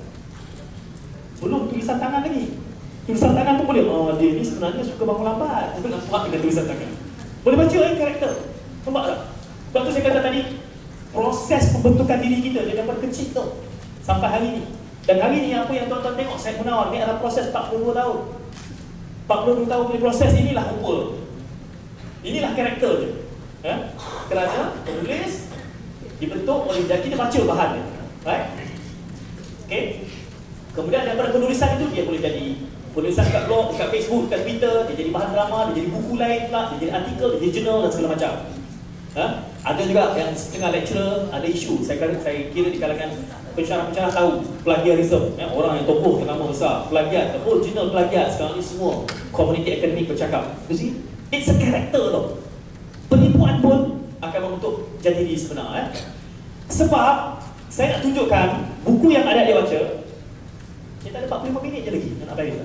Belum tulisan tangan lagi. Tulisan tangan pun boleh. Oh, dia ni sebenarnya suka bangun lambat. Dia nampak dengan tulisan tangan. Boleh baca eh karakter. Nampak tak? Sebab tu saya kata tadi, proses pembentukan diri kita dia dapat kecil tu sampai hari ini. Dan hari ini apa yang tuan-tuan tengok Syed Munawar ni adalah proses empat puluh dua tahun. empat puluh dua tahun punya proses inilah umur. Inilah karakter dia. Ya? Kerana penulis dibentuk oleh dia, kita baca bahan dia. Right? Okay? Kemudian daripada penulisan itu dia boleh jadi penulisan kat blog, kat Facebook, kat Twitter, dia jadi bahan drama, dia jadi buku lain pula, dia jadi artikel, dia jadi jurnal dan segala macam. Ha? Ada juga yang setengah lecturer ada isu. Saya kira, saya kira di kalangan pensyarah-pensyarah tahu plagiarism, ya? Orang yang tokoh ternama besar, plagiat, the whole jurnal plagiat. Sekarang ni semua komuniti akademik bercakap. You see? It's a character tau. Penipuan pun akan membentuk jati diri sebenar. Eh? Sebab saya nak tunjukkan buku yang ada dia baca. Kita ada empat puluh lima minit je lagi nak bayar.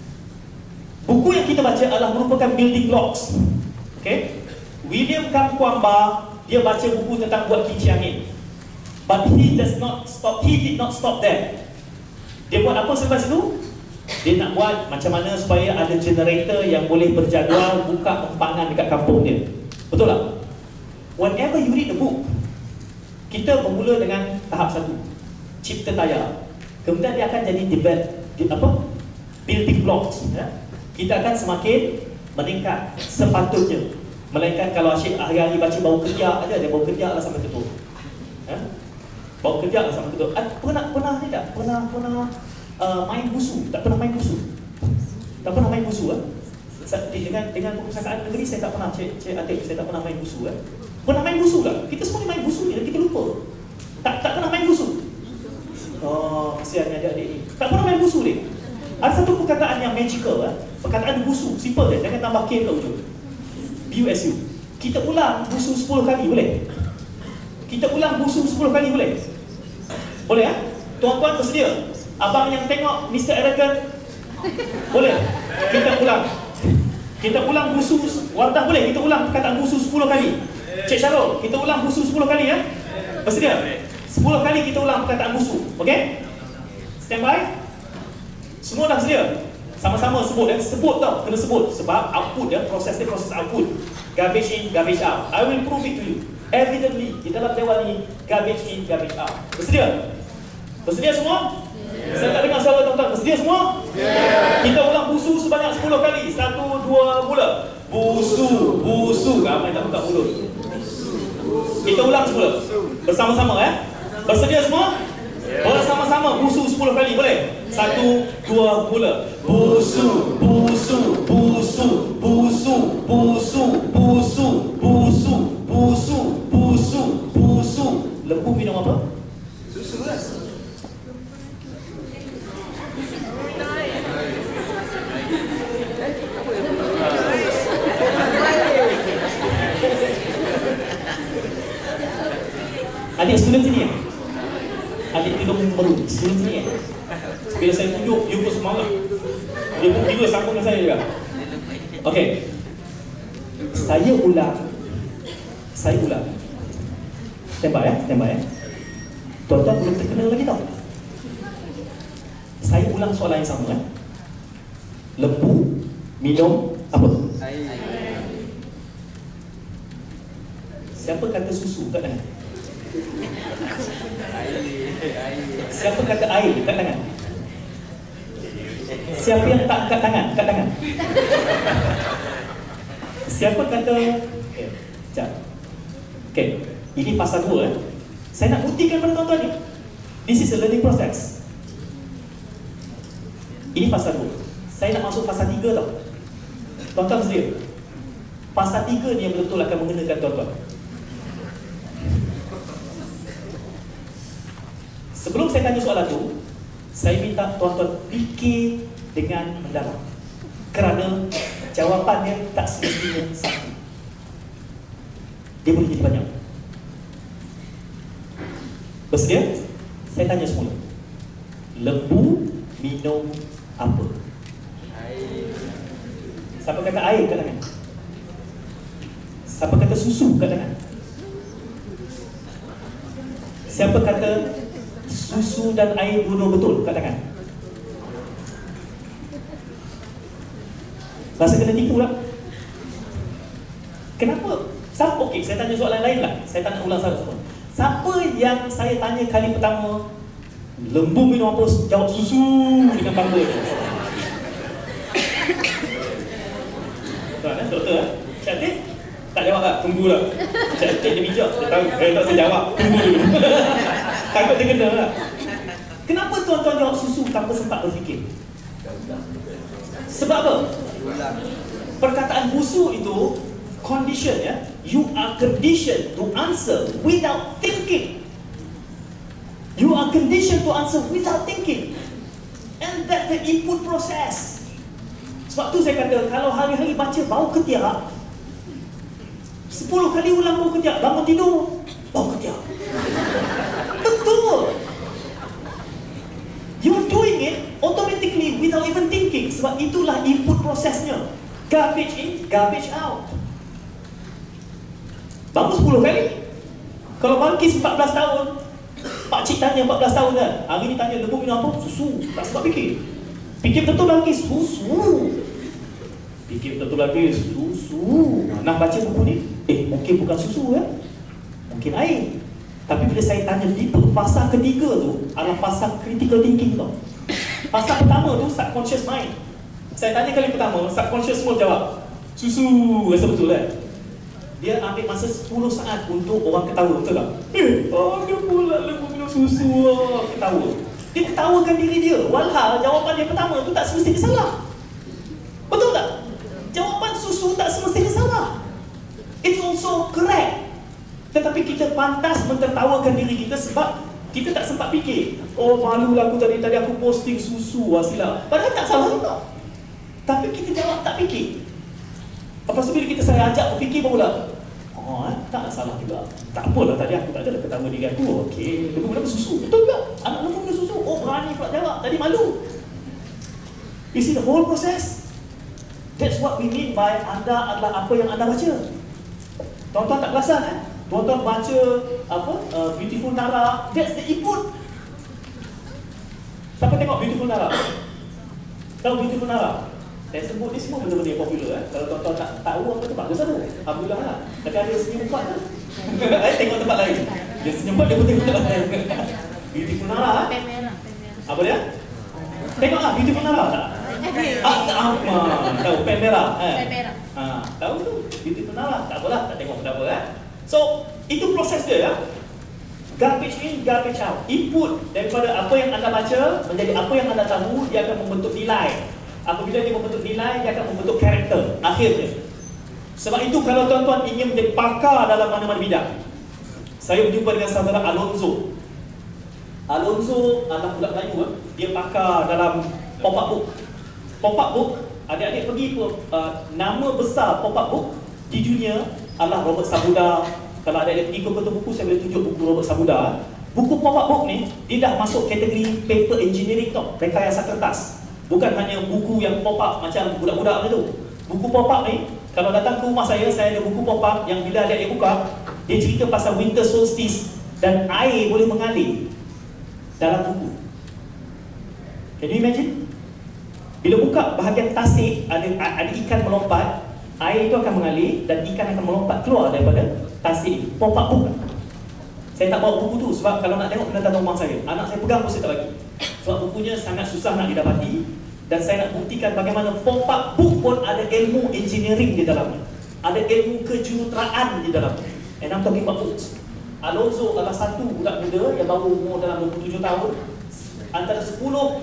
Buku yang kita baca adalah merupakan building blocks. Okay? William Kamkwamba dia baca buku tentang buat kincir angin. But he does not stop. He did not stop there. Dia buat apa selepas itu? Dia nak buat macam mana supaya ada generator yang boleh berjadual buka empangan dekat kampung dia. Betul tak? Whenever you read the book, kita bermula dengan tahap satu, cipta tayar. Kemudian dia akan jadi develop, di, apa? building blocks. Ya? Kita akan semakin meningkat sepatutnya. Melainkan kalau asyik hari-hari baca bau kerja aja, dia bau kerja lah sampai tutup. Ya? Bau kerja lah sampai tutup. Pernah pernah ni tak? Pernah pernah uh, main busu? Tak pernah main busu? Tak pernah main busu eh? Dengan dengan perpustakaan negeri saya tak pernah, Cik Cik Atik, saya tak pernah main busu eh. Pernah main busu tak? Kita semua ni main busu ni dan kita lupa. Tak tak pernah main busu. Oh, kesiannya adik-adik ni. Tak pernah main busu ni. Ada satu perkataan yang magical eh. Perkataan busu, simple je, jangan tambah K ke ujung. B U S U. Kita ulang busu sepuluh kali boleh? Kita ulang busu sepuluh kali boleh? Boleh eh? Tuan-tuan bersedia? Abang yang tengok Mister Arrogant boleh? Kita ulang. Kita ulang busu Wardah boleh? Kita ulang perkataan busu sepuluh kali. Cik Syarul, kita ulang busu sepuluh kali ya? Bersedia? sepuluh kali kita ulang perkataan busu. Okey? Stand by. Semua dah sedia? Sama-sama sebut ya. Sebut tau, kena sebut. Sebab output ya, proses dia proses output. Garbage in, garbage out. I will prove it to you. Evidently, di dalam dewan ni, garbage in, garbage out. Bersedia? Bersedia semua? Yeah. Saya tak dengar suara tuan-tuan. Bersedia semua? Yeah. Kita ulang busu sebanyak sepuluh kali. Satu, dua, mula. Busu, busu. Ramai tak buka mulut. Kita ulang semula. Bersama-sama ya. Bersedia semua? Yeah. Bersama-sama busu sepuluh kali boleh? Satu, dua, mula. Busu, busu, busu, busu, busu, busu, busu, busu, busu, busu. Lembu minum apa? Susu lah. Adik student sini ya? Adik hidung merut, student sini ya? Bila saya tunjuk, you pun semangat. Dia pun tiga sambung dengan saya juga. Okey. Saya ulang. Saya ulang. Tembak ya, tembak ya. Tuan-tuan belum terkena lagi tau. Saya ulang soalan yang sama ya. Lembu minum apa? Air. Siapa kata susu kat tangan? Siapa kata air kat tangan? Siapa yang tak kat tangan? Kat tangan. Siapa kata okey, sekejap. Okey, ini fasa dua eh. Saya nak buktikan pada tuan-tuan ni. This is a learning process. Ini fasa dua. Saya nak masuk fasa tiga tau. Tuan-tuan sedia? Fasa tiga ni yang betul-betul akan mengenakan tuan-tuan. Sebelum saya tanya soalan tu, saya minta tuan-tuan fikir dengan mendalam. Kerana jawapannya tak semestinya satu. Dia boleh jadi banyak. Bersedia? Saya tanya semula. Lembu minum apa? Air. Siapa kata air kat tangan? Siapa kata susu kat tangan? Siapa kata susu dan air dua-dua betul kat tangan? Rasa kena tipu lah. Kenapa? Siapa? Okey, saya tanya soalan lain lah. Saya tak nak ulang salah semua. Siapa yang saya tanya kali pertama, lembu minum apa? Jawab susu dengan bangga. Tuan, eh? Doktor, eh? Cantik? Tak jawab tak? Tunggulah. Cantik dia bijak. Dia tahu. Eh, tak saya jawab. Tunggu dulu. Takut dia kena lah. Kenapa tuan-tuan jawab susu tanpa sempat berfikir? Sebab apa? Perkataan busuk itu condition, ya. You are conditioned to answer without thinking. You are conditioned to answer without thinking. And that's the input process. Sebab tu saya kata, kalau hari-hari baca bau ketiak, sepuluh kali ulang bau ketiak, bangun tidur, bau ketiak. Betul. You're doing it automatically without even thinking. Sebab itulah input prosesnya. Garbage in, garbage out. Bangun sepuluh kali. Kalau bangkis empat belas tahun, pakcik tanya empat belas tahun kan, hari ni tanya lembu minum apa? Susu. Tak sempat fikir. Fikir betul bangkis, susu. Fikir betul bangkis, susu. Nak baca buku ni? Eh, mungkin bukan susu ya, mungkin air. Tapi bila saya tanya deeper, fasa ketiga tu adalah fasa critical thinking tau. Fasa pertama tu subconscious mind. Saya tanya kali pertama, subconscious semua jawab susu, rasa betul kan? Dia ambil masa sepuluh saat untuk orang ketawa, betul tak? Eh, ada pula lembu minum susu, oh, ketawa. Dia ketawakan diri dia, walhal jawapan dia pertama tu tak semestinya salah. Betul tak? Jawapan susu tak semestinya salah. It's also correct. Tetapi kita pantas mentertawakan diri kita sebab kita tak sempat fikir. Oh, malulah aku tadi, tadi aku posting susu, wasilah. Padahal tak salah juga. Tapi kita jawab tak fikir. Lepas tu bila kita saya ajak berfikir barulah, oh, eh, tak salah juga. Tak apalah, tadi aku tak ada ketawa diri aku. Okey, lembu minum susu. Betul juga. Anak lembu minum susu. Oh, berani pula jawab. Tadi malu. You see the whole process? That's what we mean by anda adalah apa yang anda baca. Tuan-tuan tak perasan eh? Tuan-tuan baca apa? Uh, Beautiful Nara. That's the input. Siapa tengok Beautiful Nara? Tahu Beautiful Nara? Saya sebut ni semua benda-benda yang popular eh. Kalau tuan-tuan tak tahu apa tu bagus lah. Alhamdulillah lah. Tapi ada senyum empat lah. Saya tengok tempat lain. Dia senyum empat, dia pun tengok tempat lain. Beautiful Nara. Pen merah, pen merah. Apa dia? Tengoklah Beautiful Nara tak? Ah, tak apa. Tahu pen merah. Eh. Pen merah. Ah, tahu tu Beautiful Nara. Tak apalah, tak tengok kenapa eh. So, itu proses dia ya. Garbage in, garbage out. Input daripada apa yang anda baca menjadi apa yang anda tahu, dia akan membentuk nilai. Apabila dia membentuk nilai, dia akan membentuk karakter akhirnya. Sebab itu kalau tuan-tuan ingin menjadi pakar dalam mana-mana bidang, saya berjumpa dengan saudara Alonzo. Alonzo adalah budak Melayu, eh? Dia pakar dalam pop-up book. Pop-up book, adik-adik pergi uh, nama besar pop-up book di dunia adalah Robert Sabuda. Kalau adik-adik pergi ke toko buku, saya boleh tunjuk buku Robert Sabuda. Buku pop-up book ni, dia dah masuk kategori paper engineering tau, rekayasa kertas. Bukan hanya buku yang pop-up macam budak-budak macam tu. Buku pop-up ni, kalau datang ke rumah saya, saya ada buku pop-up yang bila adik-adik buka, dia cerita pasal winter solstice dan air boleh mengalir dalam buku. Can you imagine? Bila buka bahagian tasik, ada, ada ikan melompat, air itu akan mengalir dan ikan akan melompat keluar daripada tasik. Pop-up book. Saya tak bawa buku tu sebab kalau nak tengok kena datang rumah saya. Anak saya pegang pun saya tak bagi. Sebab bukunya sangat susah nak didapati. Dan saya nak buktikan bagaimana pop-up book pun ada ilmu engineering di dalamnya. Ada ilmu kejuruteraan di dalamnya. And I'm talking about books. Alonzo adalah satu budak muda yang baru umur dalam dua puluh tujuh tahun. Antara sepuluh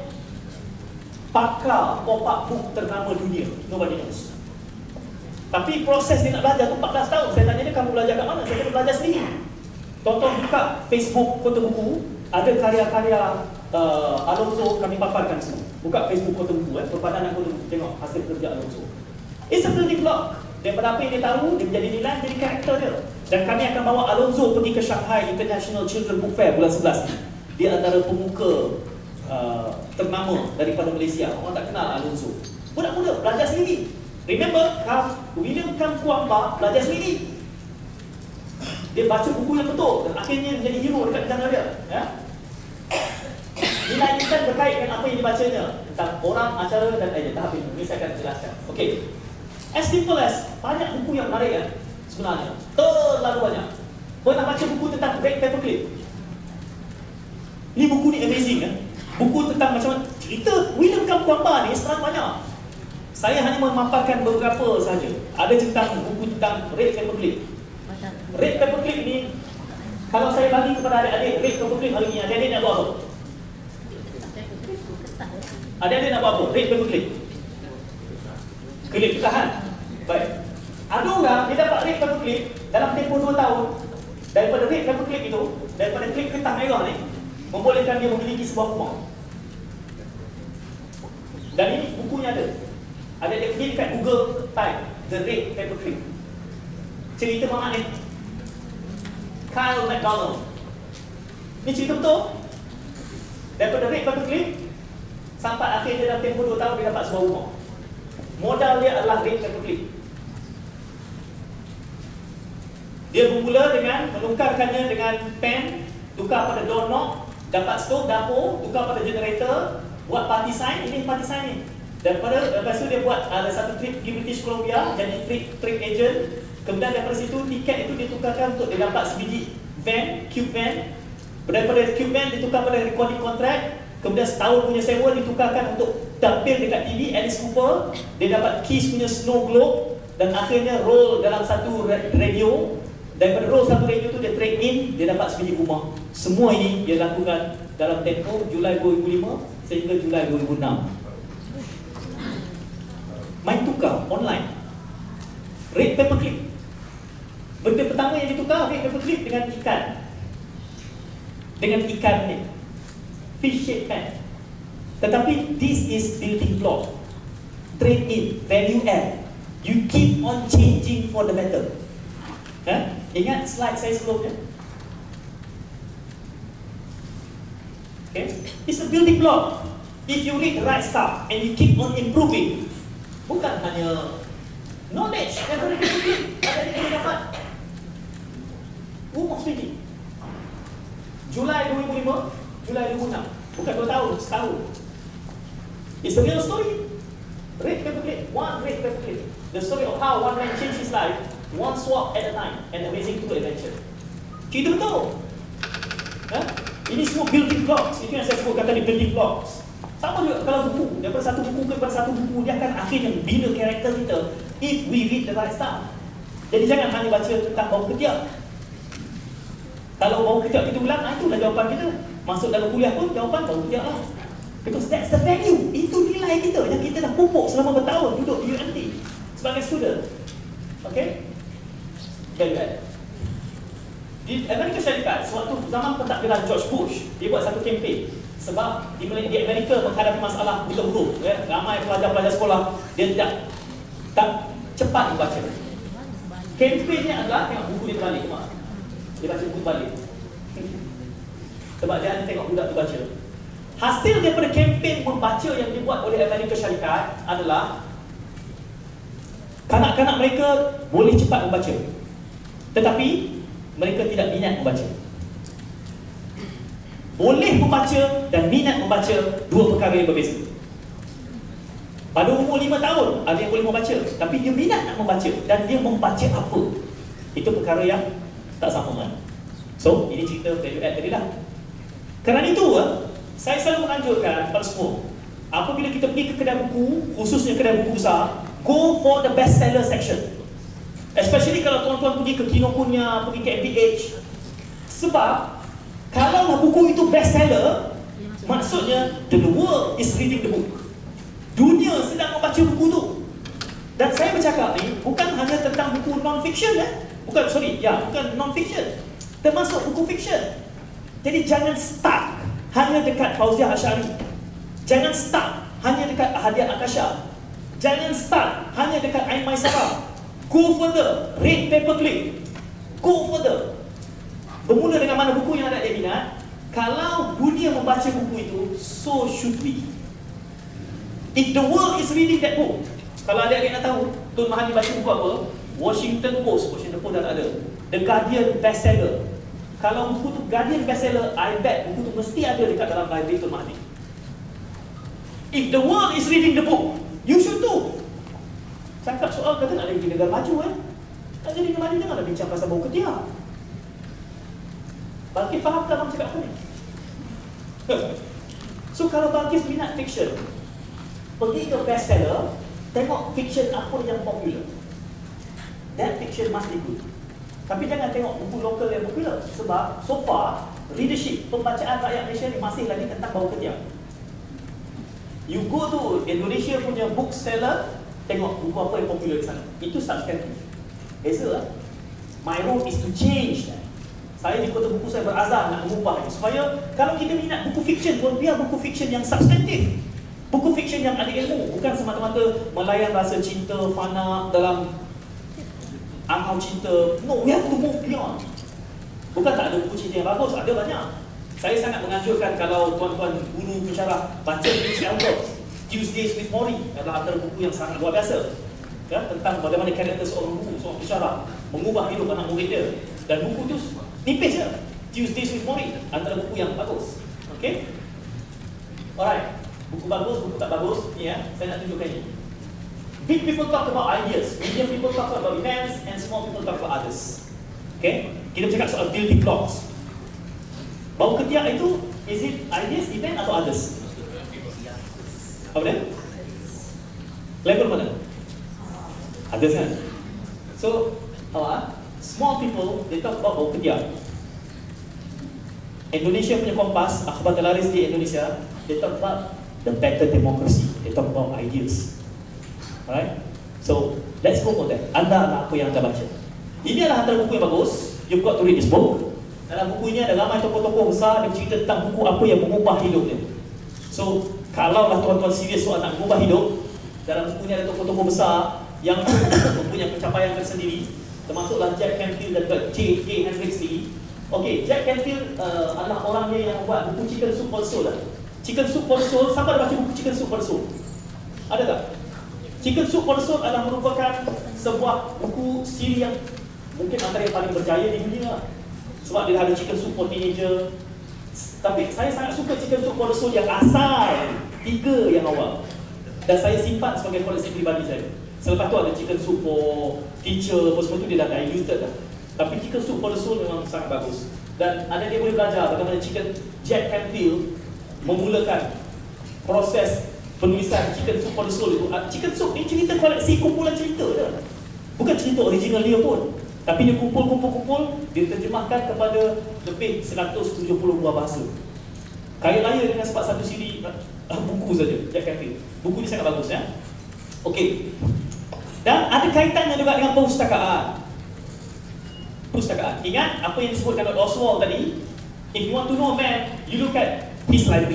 pakar pop-up book ternama dunia. Nobody knows. Tapi proses dia nak belajar tu empat belas tahun. Saya tanya dia, kamu belajar kat mana? Saya kena belajar sendiri. Tonton buka Facebook Kota Buku, ada karya-karya uh, Alonso kami paparkan semua. Buka Facebook Kota Buku, eh, Perbadanan Kota Buku, tengok hasil kerja Alonso. It's a building block. Daripada apa yang dia tahu, dia menjadi nilai, jadi karakter dia. Dan kami akan bawa Alonso pergi ke Shanghai International Children Book Fair bulan sebelas ni. Dia antara pemuka uh, ternama daripada Malaysia. Orang tak kenal Alonso. Budak muda, belajar sendiri. Remember, William Kamkwamba belajar sendiri. Dia baca buku yang betul dan akhirnya menjadi hero dekat negara dia. Ya? Nilai insan berkait dengan apa yang dibacanya tentang orang, acara dan idea. Tahap ini, ini saya akan jelaskan. Okey. As simple as, banyak buku yang menarik kan sebenarnya. Terlalu banyak. Pernah baca buku tentang Red Paperclip? Ini buku ni amazing kan? Buku tentang macam cerita William Kamkwamba ni sebenarnya banyak. Saya hanya memaparkan beberapa saja. Ada tentang buku tentang Red Paperclip. Red Paperclip ni, kalau saya bagi kepada adik-adik Red Paperclip hari ni, adik-adik nak buat apa? Adik-adik nak buat apa? Red Paperclip. Klip tahan. Baik. Ada orang dia dapat Red Paperclip dalam tempoh dua tahun. Daripada Red Paperclip itu, daripada klip kertas merah ni, membolehkan dia memiliki sebuah rumah. Dan ini bukunya ada. Ada dia pergi dekat Google, type The Red Paperclip. Cerita Mak ni Kyle McDonald. Ini cerita betul. Daripada Red Paperclip sampai akhir dia dalam tempoh dua tahun dia dapat sebuah rumah. Modal dia adalah Red Paperclip. Dia bermula dengan menukarkannya dengan pen, tukar pada doorknob, dapat stove dapur, tukar pada generator, buat party sign. Ini party sign ni. Daripada lepas tu dia buat ada satu trip di British Columbia, jadi trip trip agent. Kemudian daripada situ tiket itu ditukarkan untuk dia dapat sebiji van, cube van. Daripada cube van ditukar pada recording contract. Kemudian setahun punya sewa ditukarkan untuk tampil dekat T V Alice Cooper. Dia dapat Kiss punya Snow Globe. Dan akhirnya roll dalam satu radio. Daripada roll satu radio tu dia trade in, dia dapat sebiji rumah. Semua ini dia lakukan dalam tempoh Julai dua ribu lima sehingga Julai dua ribu enam. Main tukar online. Red Paperclip. Benda pertama yang ditukar Red Paperclip dengan ikan. Dengan ikan ni. Fish shaped pen. Tetapi this is building block. Trade in, value add. You keep on changing for the better. Ha? Ingat slide saya sebelumnya? Okay? It's a building block. If you read the right stuff and you keep on improving, bukan hanya knowledge yang boleh diimprove, ada yang dapat. Rumah sendiri. Julai dua ribu lima, Julai dua ribu enam. Bukan dua tahun, setahun. It's a real story. Red Paperclip, one Red Paperclip. The story of how one man changed his life, one swap at a time, an amazing true adventure. Cerita betul. Ha? Ini semua building blocks. Itu yang saya sebut kata ni building blocks. Sama juga kalau buku, daripada satu buku kepada satu buku, dia akan akhirnya bina karakter kita if we read the right stuff. Jadi jangan hanya baca tentang bau ketiak. Kalau bau ketiak kita ulang, itulah jawapan kita. Masuk dalam kuliah pun jawapan bau ketiak lah. Because that's the value. Itu nilai kita yang kita dah pupuk selama bertahun duduk di U N T sebagai student. Okay? Very bad. Di Amerika Syarikat, sewaktu zaman pentadbiran George Bush, dia buat satu kempen. Sebab di Amerika menghadapi masalah buta huruf, ya, ramai pelajar-pelajar sekolah dia tidak tak cepat membaca. Kempennya adalah tengok buku dia terbalik, mak. Dia baca buku balik. Sebab dia ada tengok budak tu baca. Hasil daripada kempen membaca yang dibuat oleh Amerika Syarikat adalah kanak-kanak mereka boleh cepat membaca, tetapi mereka tidak minat membaca. Boleh membaca dan minat membaca dua perkara yang berbeza. Pada umur lima tahun ada yang boleh membaca, tapi dia minat nak membaca dan dia membaca apa, itu perkara yang tak sama kan? So ini cerita value add tadi lah. Kerana itu saya selalu menganjurkan kepada semua, apabila kita pergi ke kedai buku, khususnya kedai buku besar, go for the bestseller section. Especially kalau tuan-tuan pergi ke Kinokuniya, pergi ke M B H. Sebab kalau buku itu bestseller, maksudnya the world is reading the book. Dunia sedang membaca buku itu. Dan saya bercakap ni bukan hanya tentang buku non-fiction, eh? Bukan, sorry, ya, bukan non-fiction, termasuk buku fiction. Jadi jangan stuck hanya dekat Fauziah Asy'ari. Jangan start hanya dekat Ahadiat Akasha. Jangan start hanya dekat Ain Maisarah. Go further, read paper clip. Go further. Bermula dengan mana buku yang adik-adik minat. Kalau dunia membaca buku itu, so should we. If the world is reading that book, kalau adik-adik nak tahu Tun Mahathir baca buku apa, Washington Post, Washington Post dah tak ada, The Guardian bestseller. Kalau buku tu Guardian bestseller, I bet buku tu mesti ada dekat dalam library Tun Mahathir. If the world is reading the book, you should too. Cakap soal kata nak jadi negara maju eh. Nak jadi negara maju janganlah bincang pasal bau ketiak. Balkis faham tak abang cakap apa ni? So kalau Balkis minat fiction, pergi ke bestseller, tengok fiction apa yang popular. That fiction must be good. Tapi jangan tengok buku lokal yang popular. Sebab so far, readership, pembacaan rakyat Malaysia ni masih lagi tentang bau ketiak. You go to Indonesia punya bookseller, tengok buku apa yang popular di sana. Itu substantif. Beza lah. My role is to change that. Saya di kota buku saya berazam nak mengubah ini. Supaya kalau kita minat buku fiction pun, biar buku fiction yang substantif. Buku fiction yang ada ilmu. Bukan semata-mata melayan rasa cinta, fana dalam angkau cinta. No, we have to move beyond. Bukan tak ada buku cinta yang bagus, ada banyak. Saya sangat menganjurkan kalau tuan-tuan guru pensyarah baca Mitch Albom, Tuesdays with Maury, adalah antara buku yang sangat luar biasa. Ya, tentang bagaimana karakter seorang guru, seorang pensyarah mengubah hidup anak murid dia. Dan buku tu nipis je. Tuesdays with Maury, antara buku yang bagus. Okay? Alright. Buku bagus, buku tak bagus. Ni ya, saya nak tunjukkan ini. Big people talk about ideas, medium people talk about events, and small people talk about others. Okay? Kita bercakap soal building blocks. Bau ketiak itu, is it ideas, event atau others? Apa dia? Level mana? Others kan? So, apa? Small people, they talk about bau ketiak. Indonesia punya Kompas, akhbar terlaris di Indonesia, they talk about the better democracy. They talk about ideas. Alright? So, let's go for that. Anda lah apa yang anda baca. Ini adalah antara buku yang bagus. You've got to read this book. Dalam buku ini ada ramai tokoh-tokoh besar yang bercerita tentang buku apa yang mengubah hidupnya. So, kalaulah tuan-tuan serius soal nak mengubah hidup, dalam buku ini ada tokoh-tokoh besar yang mempunyai pencapaian tersendiri, termasuklah Jack Canfield dan juga J J Hendricks Lee. Okey, Jack Canfield uh, adalah orangnya yang buat buku Chicken Soup for the Soul lah. Chicken Soup for the Soul, siapa ada baca buku Chicken Soup for the Soul? Ada tak? Chicken Soup for the Soul adalah merupakan sebuah buku siri yang mungkin antara yang paling berjaya di dunia lah. Sebab dia ada Chicken Soup for Teenager. Tapi saya sangat suka Chicken Soup for the Soul yang asal, tiga yang awal. Dan saya simpan sebagai koleksi pribadi saya. Selepas tu ada Chicken Soup for Teacher, apa semua tu dia dah diluted dah. Tapi Chicken Soup for the Soul memang sangat bagus. Dan ada dia boleh belajar bagaimana Chicken Jack Canfield memulakan proses penulisan Chicken Soup for the Soul itu. Chicken Soup ni cerita koleksi kumpulan cerita je. Bukan cerita original dia pun. Tapi dia kumpul-kumpul-kumpul, diterjemahkan kepada lebih seratus tujuh puluh buah bahasa. Kaya raya dengan sebab satu siri uh, buku saja, Jack Canfield. Buku ni sangat bagus ya. Okey. Dan ada kaitannya juga dengan perpustakaan. Perpustakaan. Ingat apa yang disebutkan oleh Oswald tadi? If you want to know a man, you look at his library.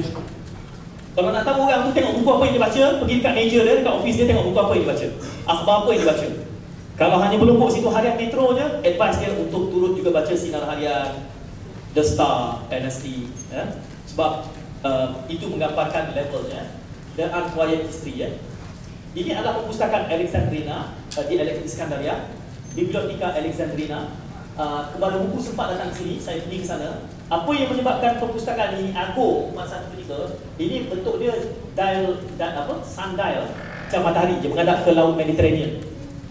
Kalau nak tahu orang tu tengok buku apa yang dia baca, pergi dekat meja dia, dekat office dia, tengok buku apa yang dia baca. Akhbar apa yang dia baca. Kalau hanya berlombok situ harian Metro je, advice dia untuk turut juga baca Sinar Harian, The Star, N S T ya? Sebab uh, itu menggambarkan levelnya. The Unquiet History ya? Ini adalah perpustakaan Alexandrina uh, di Iskandaria, Biblioteca Alexandrina. uh, Kepada buku sempat datang ke sini, saya pergi ke sana. Apa yang menyebabkan perpustakaan ini agung masa ketika ini bentuk dia dial dan apa sundial macam matahari je menghadap ke laut Mediterranean.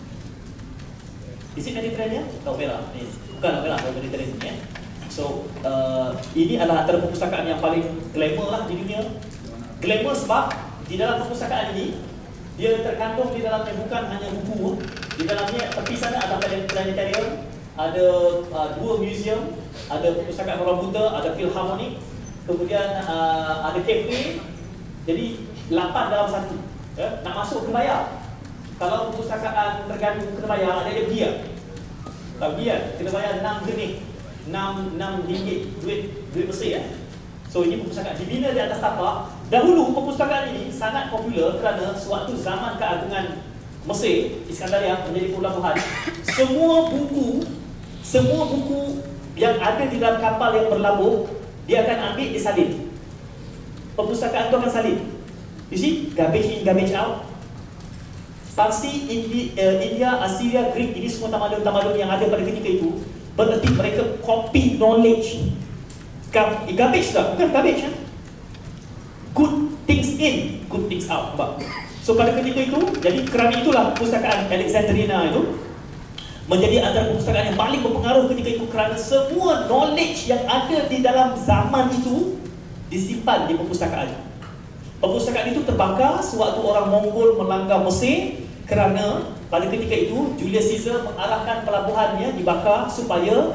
Is it Mediterranean? Laut Merah. Ni. Bukan Laut Merah, Laut Mediterranean ya. So, uh, ini adalah antara perpustakaan yang paling glamour lah di dunia. Glamour sebab di dalam perpustakaan ini dia terkandung di dalamnya bukan hanya buku. Di dalamnya tepi sana ada planetarium, ada uh, dua museum, ada perpustakaan orang buta, ada philharmonic, kemudian uh, ada cafe. Jadi lapan dalam satu. Ya? Nak masuk kena bayar. Kalau perpustakaan terganu kena bayar, ada dia pergi tak? Tak pergi kan? Kena bayar enam genih, enam ringgit duit duit Mesir ya. So ini perpustakaan dibina di atas tapak. Dahulu perpustakaan ini sangat popular kerana sewaktu zaman keagungan Mesir, Iskandariah menjadi pelabuhan, semua buku, semua buku yang ada di dalam kapal yang berlabuh, dia akan ambil, disalin. Perpustakaan itu akan salin. You see, garbage in, garbage out. Parsi, Indi, uh, India, Assyria, Greek, ini semua tamadun-tamadun yang ada pada ketika itu, berarti mereka copy knowledge. Gar garbage tak? Bukan garbage, kan? Good things in, good things out. Nampak? So pada ketika itu, jadi kerana itulah perpustakaan Alexandrina itu menjadi antara perpustakaan yang paling berpengaruh ketika itu, kerana semua knowledge yang ada di dalam zaman itu disimpan di perpustakaan. Perpustakaan itu terbakar sewaktu orang Mongol melanggar Mesir, kerana pada ketika itu Julius Caesar mengarahkan pelabuhannya dibakar supaya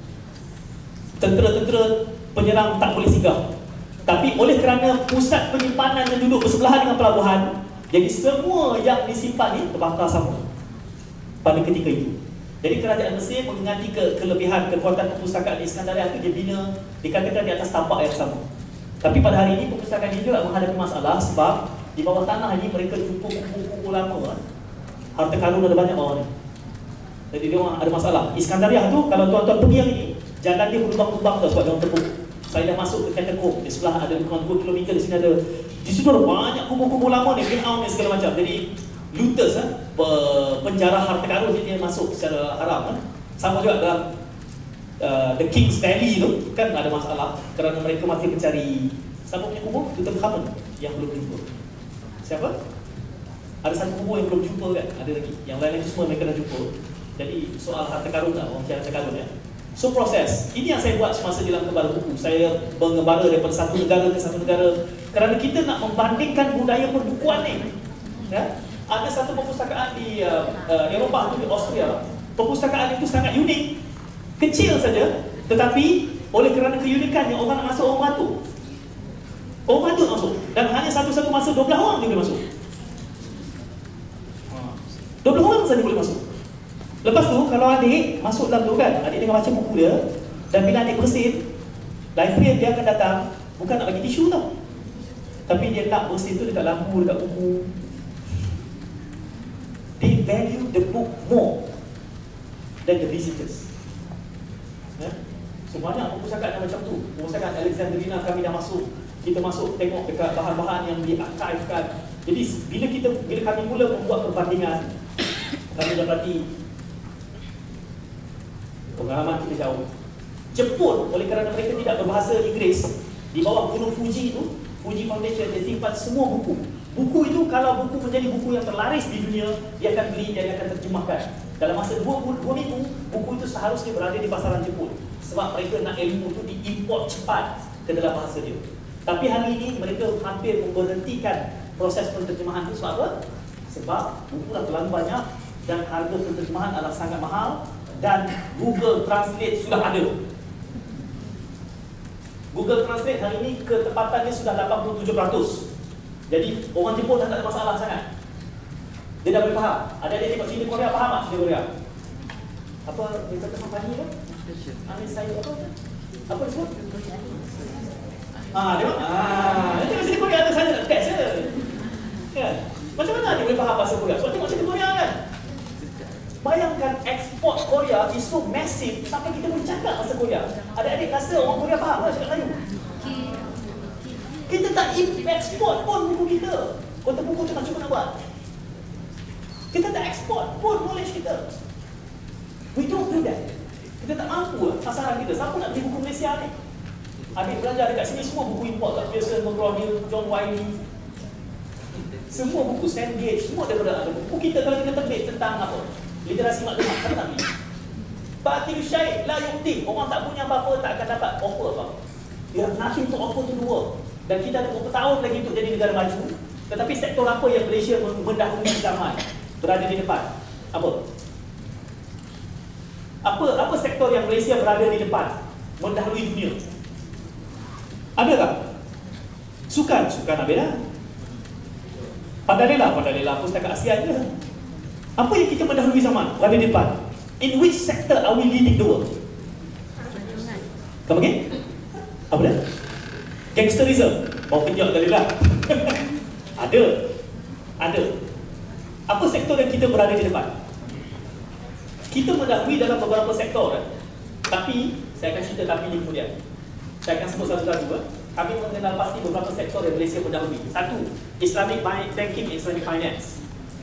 tentera-tentera penyerang tak boleh singgah. Tapi oleh kerana pusat penyimpanan yang duduk bersebelahan dengan pelabuhan, jadi semua yang disimpan ni terbakar sama pada ketika itu. Jadi kerajaan Mesir mengingati ke kelebihan kekuatan perpustakaan di Iskandariah itu, dia bina, dikatakan di atas tapak yang sama. Tapi pada hari ini perpustakaan ini juga menghadapi masalah sebab di bawah tanah ini mereka jumpa buku-buku lama. Harta karun ada banyak bawah ni. Jadi dia orang ada masalah. Iskandariah tu kalau tuan-tuan pergi yang ini, jalan dia berlubang-lubang tau sebab dia orang tepuk. Saya dah masuk ke Katakom, di sebelah ada kurang dua kilometer di sini ada. Di situ ada banyak kubu-kubu lama ni, Fir'aun ni segala macam. Jadi looters, ha? penjara harta karun dia masuk secara haram. Ha? Sama juga dalam uh, The King's Valley tu, kan ada masalah kerana mereka masih mencari. Siapa punya kubur? Tutankhamun yang belum jumpa. Siapa? Ada satu kubur yang belum jumpa kan? Ada lagi. Yang lain-lain semua mereka dah jumpa. Jadi soal harta karun tak? Orang cari harta karun ya. So proses, ini yang saya buat semasa dalam kebal buku. Saya mengembara daripada satu negara ke satu negara kerana kita nak membandingkan budaya perbukuan ni. Ya? Ada satu perpustakaan di uh, uh, Eropah tu, di Austria. Perpustakaan itu sangat unik, kecil saja, tetapi oleh kerana keunikannya orang nak masuk, orang beratur. Orang beratur masuk. Dan hanya satu-satu masa dua belas orang je boleh masuk. dua belas orang saja boleh masuk. Lepas tu, kalau adik masuk dalam tu kan, adik tengah baca buku dia, dan bila adik bersin, librarian dia akan datang, bukan nak bagi tisu tau, tapi dia nak bersin tu dekat lampu, dekat buku. They value the book more than the visitors. Ya? So banyak perpustakaan yang macam tu. Perpustakaan Alexandrina kami dah masuk, kita masuk tengok dekat bahan-bahan yang diarchivekan. Jadi bila kita bila kami mula membuat perbandingan, kami dapati pengalaman kita jauh. Jepun, oleh kerana mereka tidak berbahasa Inggeris, di bawah gunung Fuji itu, Fuji Foundation, dia simpan semua buku. Buku itu, kalau buku menjadi buku yang terlaris di dunia, dia akan beli dan dia akan terjemahkan. Dalam masa dua, dua minggu, buku itu seharusnya berada di pasaran Jepun. Sebab mereka nak ilmu itu diimport cepat ke dalam bahasa dia. Tapi hari ini, mereka hampir memberhentikan proses penterjemahan itu. Sebab apa? Sebab buku dah terlalu banyak dan harga penterjemahan adalah sangat mahal. Dan Google Translate sudah ada. Google Translate hari ini ketepatannya sudah lapan puluh tujuh peratus. Jadi orang Jepun dah tak ada masalah sangat. Dia dah boleh faham. Ada-ada tengok sini Korea faham tak? Sini Korea. Apa dia kata company tu? Amin saya apa? Apa dia sebut? Ah, tengok. Ah, nanti kat sini Korea ada saja nak test je. Kan? Macam mana dia boleh faham bahasa Korea? Sebab tengok sini Korea kan. Bayangkan ekspor Korea is so massive sampai kita boleh cakap bahasa Korea. Adik-adik rasa orang Korea faham lah cakap Melayu? Kita tak ekspor pun buku kita. Kota buku tu macam mana nak buat? Kita tak ekspor pun knowledge kita. We don't do that. Kita tak mampu lah pasaran kita. Siapa nak beli buku Malaysia ni? Adik belajar dekat sini semua buku import tak? Pearson, McGraw-Hill, John Wiley. Semua buku Sandgate, semua daripada ada. Buku kita kalau kita terbit tentang apa? Literasi maklumat, siapa nak beli? Ba'atil syait la yu'ti. Orang tak punya apa-apa, tak akan dapat offer apa. Dia nothing to offer to the world. Dan kita ada beberapa tahun lagi untuk jadi negara maju. Tetapi sektor apa yang Malaysia mendahului zaman, berada di depan? Apa? Apa apa sektor yang Malaysia berada di depan, mendahului dunia? Ada tak? Sukan, sukan habis dah. Pandalela, pandalela pustaka Asia je. Apa yang kita mendahului zaman, berada di depan? In which sector are we leading the world? Come again? Apa dia? Gangsterism, mau kejap kali lah. Ada, ada. Apa sektor yang kita berada di depan? Kita mendahului dalam beberapa sektor, kan? Tapi saya akan cerita tapi ni kemudian. Saya akan sebut satu-satu. Eh? Kami mengenal pasti beberapa sektor yang Malaysia mendahului. Satu, Islamic banking, Islamic finance.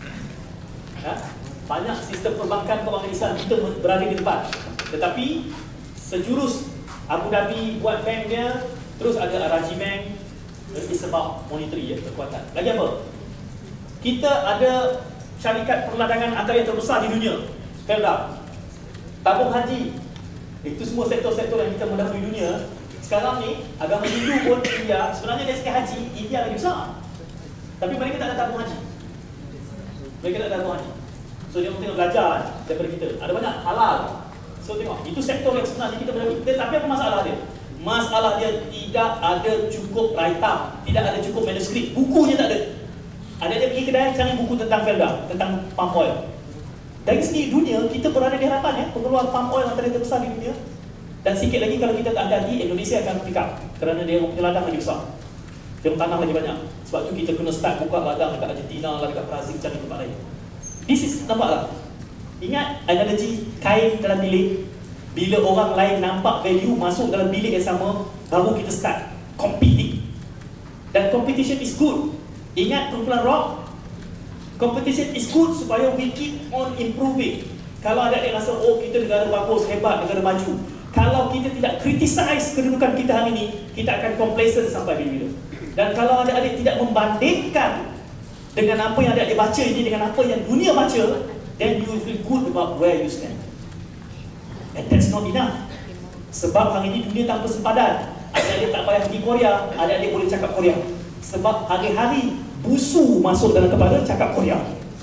Ha? Banyak sistem perbankan kewangan Islam kita berada di depan. Tetapi sejurus Abu Dhabi buat bank dia, terus ada Al-Rajhi Bank. It's about monetary, ya, kekuatan. Lagi apa? Kita ada syarikat perladangan antara yang terbesar di dunia, Felda. Tabung haji. Itu semua sektor-sektor yang kita mendahului dunia. Sekarang ni, agama Hindu pun India, sebenarnya dari segi haji, India lagi besar. Tapi mereka tak ada tabung haji. Mereka tak ada tabung haji. So dia tengok belajar daripada kita. Ada banyak halal. So tengok, itu sektor yang sebenarnya kita mendahului. Tapi apa masalah dia? Masalah dia tidak ada cukup write-up, tidak ada cukup manuskrip, bukunya tak ada. Ada dia pergi kedai cari buku tentang Felda, tentang palm oil. Dari segi dunia, kita berada di hadapan, ya, pengeluar palm oil antara yang terbesar di dunia. Dan sikit lagi kalau kita tak hati-hati, Indonesia akan pick up. Kerana dia punya ladang lagi besar, dia tanah lagi banyak. Sebab tu kita kena start buka ladang dekat Argentina lah, dekat Brazil, cari tempat lain. This is, nampak tak? Ingat analogi kain dalam bilik. Bila orang lain nampak value masuk dalam bilik yang sama, baru kita start competing. Dan competition is good. Ingat kumpulan rock, competition is good supaya we keep on improving. Kalau ada yang rasa, oh kita negara bagus, hebat, negara maju. Kalau kita tidak criticize kedudukan kita hari ini, kita akan complacent sampai bila-bila. Dan kalau adik-adik tidak membandingkan dengan apa yang adik-adik baca ini dengan apa yang dunia baca, then you will feel good about where you stand. And that's not enough. Sebab hari ini dunia tanpa sempadan. Adik-adik tak payah pergi Korea, adik-adik boleh cakap Korea. Sebab hari-hari busu masuk dalam kepala cakap Korea.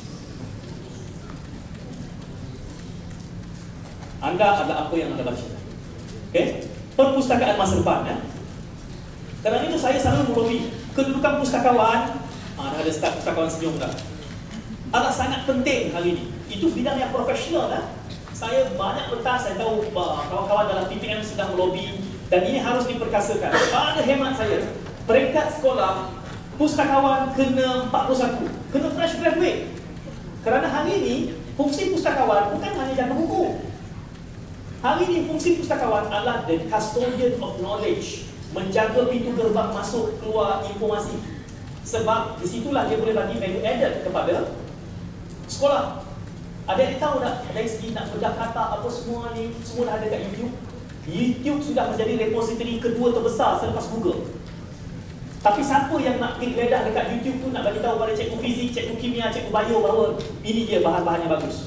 Anda adalah apa yang anda baca. Okay? Perpustakaan masa depan, ya? Kerana itu saya selalu melobi kedudukan pustakawan. Ah, dah ada start pustakawan senyum dah. Adalah sangat penting hari ini. Itu bidang yang profesional, kan? Saya banyak pentas, saya tahu kawan-kawan dalam P P M sedang melobi. Dan ini harus diperkasakan. Pada hemat saya, peringkat sekolah pustakawan kena empat puluh satu, kena fresh graduate. Kerana hari ini fungsi pustakawan bukan hanya jaga buku. Hari ini fungsi pustakawan adalah the custodian of knowledge, menjaga pintu gerbang masuk keluar informasi. Sebab disitulah dia boleh bagi value added kepada sekolah. Ada yang tahu tak dari segi nak bedah kata apa semua ni, semua dah ada kat YouTube. YouTube sudah menjadi repository kedua terbesar selepas Google. Tapi siapa yang nak pergi geledah dekat YouTube tu nak bagi tahu pada cikgu fizik, cikgu kimia, cikgu bio bahawa ini dia bahan-bahan yang bagus.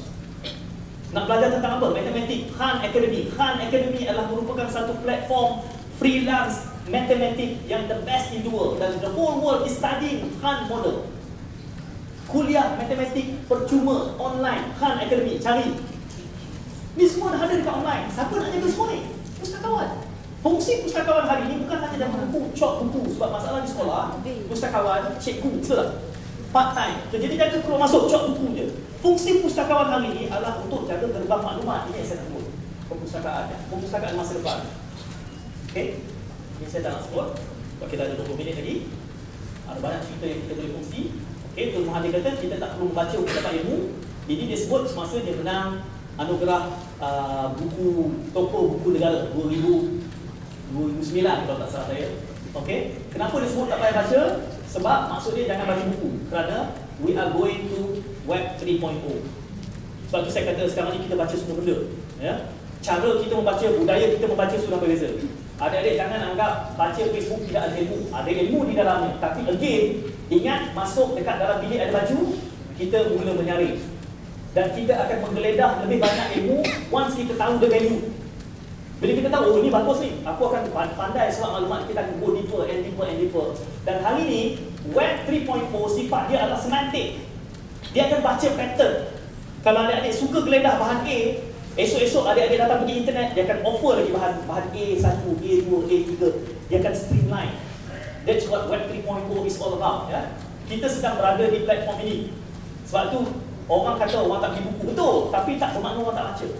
Nak belajar tentang apa? Matematik, Khan Academy. Khan Academy adalah merupakan satu platform freelance matematik yang the best in the world. Dan the whole world is studying Khan model. Kuliah matematik percuma online, Khan Academy, cari. Ni semua dah ada dekat online. Siapa nak jaga semua ni? Pustakawan. Fungsi pustakawan hari ini bukan hanya dalam buku, cok buku. Sebab masalah di sekolah, pustakawan, cikgu, betul tak? Part time. Jadi jaga keluar masuk, cok buku je. Fungsi pustakawan hari ini adalah untuk jaga gerbang maklumat. Ini yang saya sebut. Perpustakaan. Perpustakaan masa depan. Okey? Ini saya tak nak sebut. Sebab kita ada dua puluh minit lagi. Ada banyak cerita yang kita boleh kongsi. Okey, Tuan Mahathir kata kita tak perlu membaca untuk dapat ilmu. Ini dia sebut semasa dia menang anugerah uh, buku toko buku negara dua ribu sembilan kalau tak salah saya. Okey, kenapa dia sebut tak payah baca? Sebab maksud dia jangan baca buku. Kerana we are going to web three point oh. Sebab tu saya kata sekarang ni kita baca semua benda, ya. Cara kita membaca, budaya kita membaca sudah berbeza. Adik-adik jangan anggap baca Facebook tidak ada ilmu. Ada ilmu di dalamnya. Tapi again, ingat masuk dekat dalam bilik ada baju, kita mula menyaring. Dan kita akan menggeledah lebih banyak ilmu once kita tahu the value. Bila kita tahu, oh ni bagus ni, aku akan pandai soal maklumat, kita akan go deeper and deeper and deeper. Dan hari ni, web three point oh sifat dia adalah semantik. Dia akan baca pattern. Kalau adik-adik suka geledah bahan A, esok-esok adik-adik datang pergi internet, dia akan offer lagi bahan bahan A satu, A dua, A tiga. Dia akan streamline. That's what web three point oh is all about, ya. Kita sedang berada di platform ini. Sebab tu orang kata orang tak beli buku, betul, tapi tak bermakna orang tak baca.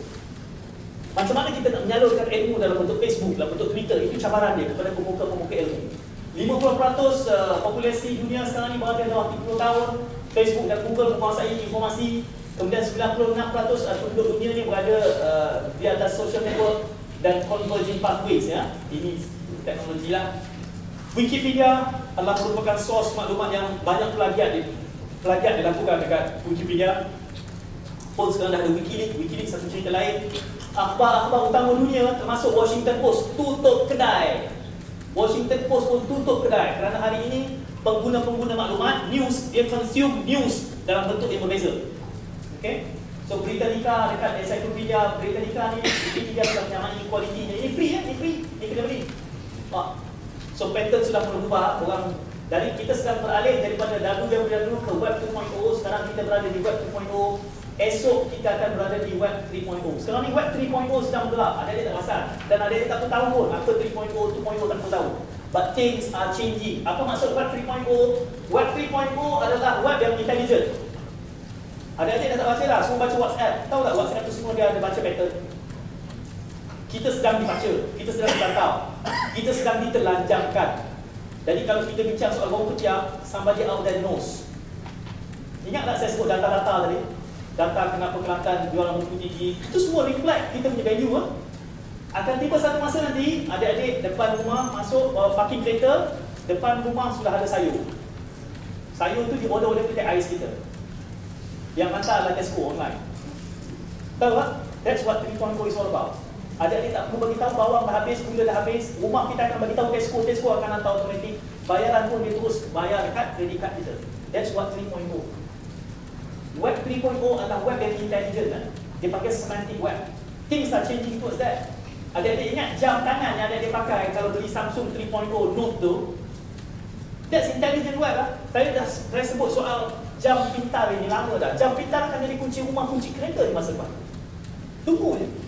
Macam mana kita nak menyalurkan ilmu dalam bentuk Facebook, dalam bentuk Twitter, itu cabaran dia kepada pemuka-pemuka ilmu. lima puluh peratus uh, populasi dunia sekarang ni berada dalam tiga puluh tahun. Facebook dan Google menguasai informasi. Kemudian sembilan puluh enam peratus penduduk dunia ni berada uh, di atas social network dan converging pathways, ya. Ini teknologi lah. Wikipedia adalah merupakan source maklumat yang banyak plagiat di, plagiat dilakukan dekat Wikipedia. Pun sekarang dah ada Wikileaks, Wikileaks satu cerita lain. Akhbar-akhbar utama dunia termasuk Washington Post tutup kedai. Washington Post pun tutup kedai kerana hari ini pengguna-pengguna maklumat news, dia consume news dalam bentuk yang berbeza. Okay? So Britannica dekat encyclopedia Britannica ni, Wikipedia sudah menyamai kualitinya. Ini free ya, ini free, ini kena beli. Oh. So pattern sudah berubah. Orang dari kita sedang beralih daripada W W W ke Web dua titik kosong. Sekarang kita berada di Web dua titik kosong. Esok kita akan berada di Web tiga titik kosong. Sekarang ni Web tiga titik kosong sedang bergerak. Ada dia tak pasal dan ada dia tak tahu pun apa tiga titik kosong, dua titik kosong tak tahu. But things are changing. Apa maksud Web tiga titik kosong? Web tiga titik kosong adalah web yang intelligent. Adik-adik dah tak baca lah, semua baca WhatsApp. Tahu tak WhatsApp tu semua dia ada baca pattern. Kita sedang dibaca, kita sedang dipantau, kita sedang ditelanjangkan. Jadi kalau kita bincang soal bawang putih, somebody out there knows. Ingat tak saya sebut data-data tadi? Data kenapa Kelantan jual bawang putih tinggi. Itu semua reflect kita punya value. Ha? Akan tiba satu masa nanti, adik-adik depan rumah masuk uh, parking kereta, depan rumah sudah ada sayur. Sayur tu diorder-order dekat ais kita. Yang hantar adalah Tesco online. Tahu tak? That's what tiga titik kosong is all about. Adik-adik tak perlu bagi tahu bawang dah habis, gula dah habis. Rumah kita akan bagi tahu Tesco, Tesco akan hantar automatik. Bayaran pun dia terus bayar dekat credit card kita. That's what tiga titik kosong. Web tiga titik kosong adalah web yang intelligent. Kan? Dia panggil semantic web. Things are changing towards that. Adik-adik ingat jam tangan yang adik-adik pakai kalau beli Samsung tiga titik kosong Note tu. That's intelligent web lah. Saya dah saya sebut soal jam pintar ini lama dah. Jam pintar akan jadi kunci rumah, kunci kereta di masa depan. Tunggu je.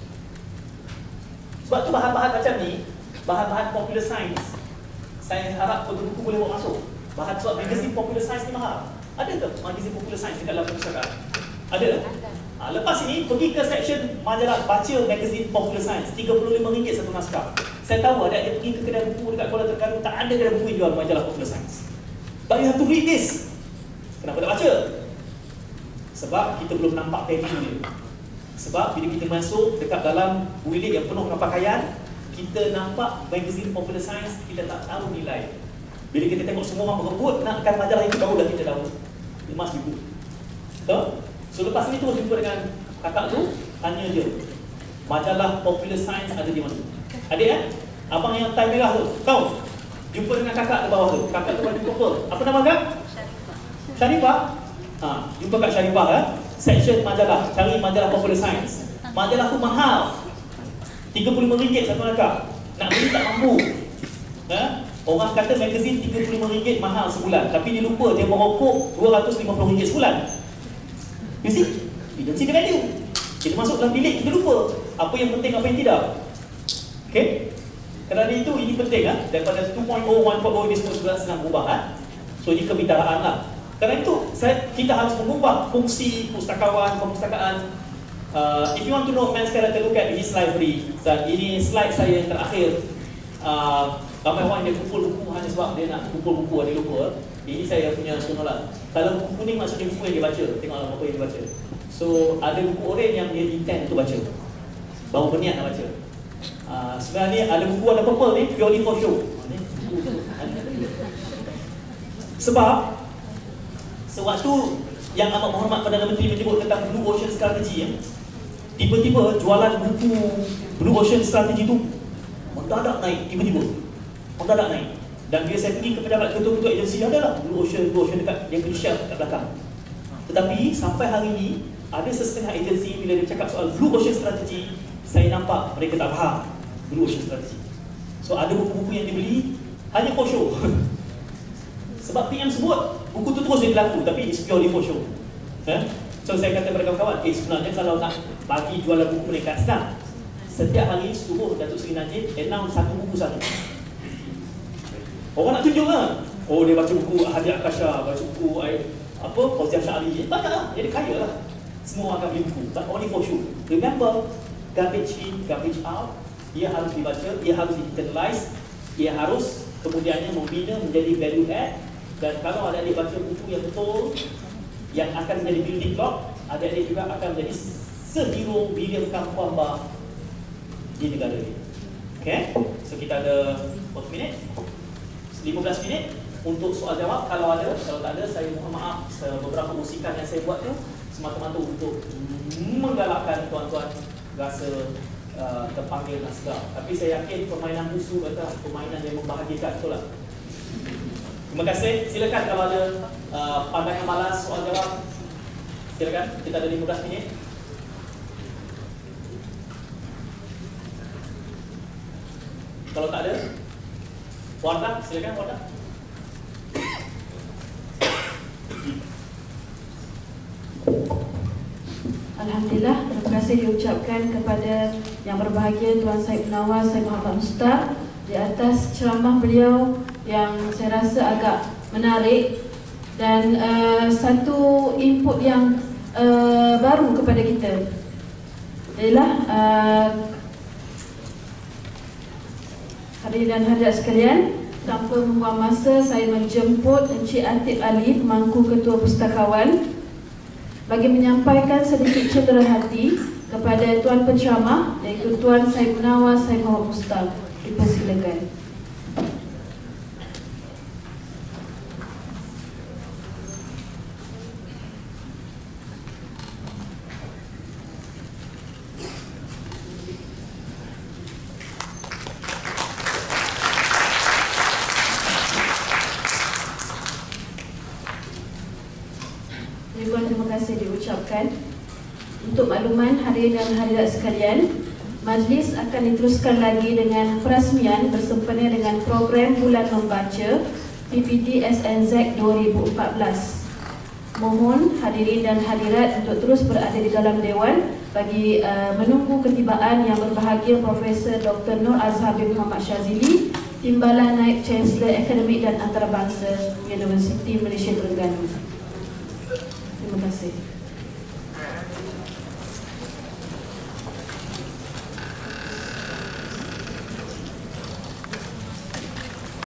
Sebab tu bahan-bahan macam ni, bahan-bahan popular science, saya harap buku-buku boleh bawa masuk. Bahan sebab magazine popular science ni mahal. Ada ke magazine popular science dekat dalam perpustakaan? Ada? Ha, lepas ini pergi ke section majalah baca magazine popular science, tiga puluh lima ringgit satu naskah. Saya tahu ada dia pergi ke kedai buku dekat Kuala Terengganu, tak ada kedai buku yang jual majalah popular science. But you have to read this. Kenapa tak baca? Sebab kita belum nampak value dia. Sebab bila kita masuk dekat dalam bilik yang penuh dengan pakaian, kita nampak magazine popular science, kita tak tahu nilai. Bila kita tengok semua orang berebut nakkan majalah itu, barulah kita tahu it must be good. Betul? So lepas ni terus jumpa dengan kakak tu, tanya dia, majalah popular science ada di mana? Adik kan? Abang yang tie merah tu, tahu? Jumpa dengan kakak di bawah tu, kakak tu baju purple. Apa nama kak? Sharifah. Ha, jumpa kat Sharifah ya. Section majalah, cari majalah popular science. Majalah tu mahal, tiga puluh lima ringgit satu naskah. Nak beli tak mampu. Ha? Orang kata magazine tiga puluh lima ringgit mahal sebulan, tapi dia lupa dia merokok dua ratus lima puluh ringgit sebulan. You see? You don't see the value. Kita masuk dalam bilik, kita lupa apa yang penting, apa yang tidak. Okay? Kerana itu, ini penting ha? Daripada dua titik kosong, satu titik kosong ini semua sudah sedang berubah ha? So ini kebitaraan lah. Kerana itu, saya, kita harus mengubah fungsi pustakawan, perpustakaan. uh, If you want to know man's character, look at his library. Dan ini slide saya yang terakhir. uh, Ramai orang dia kumpul buku hanya sebab dia nak kumpul buku, dia lupa. Ini saya punya penolak. Kalau buku kuning maksudnya buku yang dia baca. Tengoklah apa yang dia baca. So ada buku oren yang dia intend untuk baca, baru berniat nak baca. uh, Sebenarnya ada buku warna purple ni purely for show. Sebab sewaktu yang amat berhormat Perdana Menteri menyebut tentang Blue Ocean Strategy ya, tiba-tiba jualan buku Blue Ocean Strategy tu mendadak naik, tiba-tiba mendadak naik. Dan bila saya pergi ke pejabat ketua-ketua agensi, adalah Blue Ocean, Blue Ocean dekat yang punya shelf kat belakang. Tetapi sampai hari ini ada sesetengah agensi bila dia cakap soal Blue Ocean Strategy, saya nampak mereka tak faham Blue Ocean Strategy. So ada buku-buku yang dibeli hanya for show. Sebab P M sebut, buku tu terus dia berlaku, tapi it's purely for show. eh? So saya kata kepada kawan-kawan, eh sebenarnya kalau nak bagi jualan buku mereka senang. Setiap hari subuh Datuk Seri Najib announce satu buku satu. Orang nak tunjuk lah, oh dia baca buku Hadiah Akasha, baca buku apa Fauziah Syahli, banyak lah, jadi kaya lah. Semua akan beli buku, but only for show. Remember, garbage in, garbage out. Ia harus dibaca, ia harus di-internalize, ia harus kemudiannya membina menjadi value add. Dan kalau adik-adik baca buku yang betul, yang akan menjadi building block, adik-adik juga akan menjadi sehero William Kamkwamba di negara ini. Okay, so kita ada berapa minit? lima belas minit untuk soal jawab. Kalau ada, kalau tak ada, saya mohon maaf. Beberapa musikan yang saya buat tu semata-mata untuk menggalakkan tuan-tuan rasa uh, terpanggil dan sedap. Tapi saya yakin permainan musuh adalah permainan yang membahagiakan, betul tak? Terima kasih. Silakan kalau ada uh, pandangan malas, soal jawab. Silakan. Kita ada lima belas minit. Kalau tak ada, Wardah, silakan Wardah. Alhamdulillah, terima kasih diucapkan kepada yang berbahagia Tuan Syed Munawar Syed Muhammad Mustar di atas ceramah beliau yang saya rasa agak menarik dan uh, satu input yang uh, baru kepada kita ialah uh, hadirin dan hadirat sekalian, tanpa membuang masa saya menjemput Encik Atik Ali, pemangku Ketua Pustakawan, bagi menyampaikan sedikit cedera hati kepada Tuan Penceramah iaitu Tuan Syed Munawar Syed Muhammad Mustar. Dipersilakan. Terima kasih diucapkan. Untuk makluman hadirin dan hadirat sekalian, majlis akan diteruskan lagi dengan perasmian bersempena dengan program Bulan Membaca P P T S N Z dua ribu empat belas. Mohon hadirin dan hadirat untuk terus berada di dalam Dewan bagi uh, menunggu ketibaan yang berbahagia Profesor Doktor Nur Azhar bin Muhammad Shazili, Timbalan Naib Chancellor Akademik dan Antarabangsa Universiti Malaysia Terengganu. Terima kasih.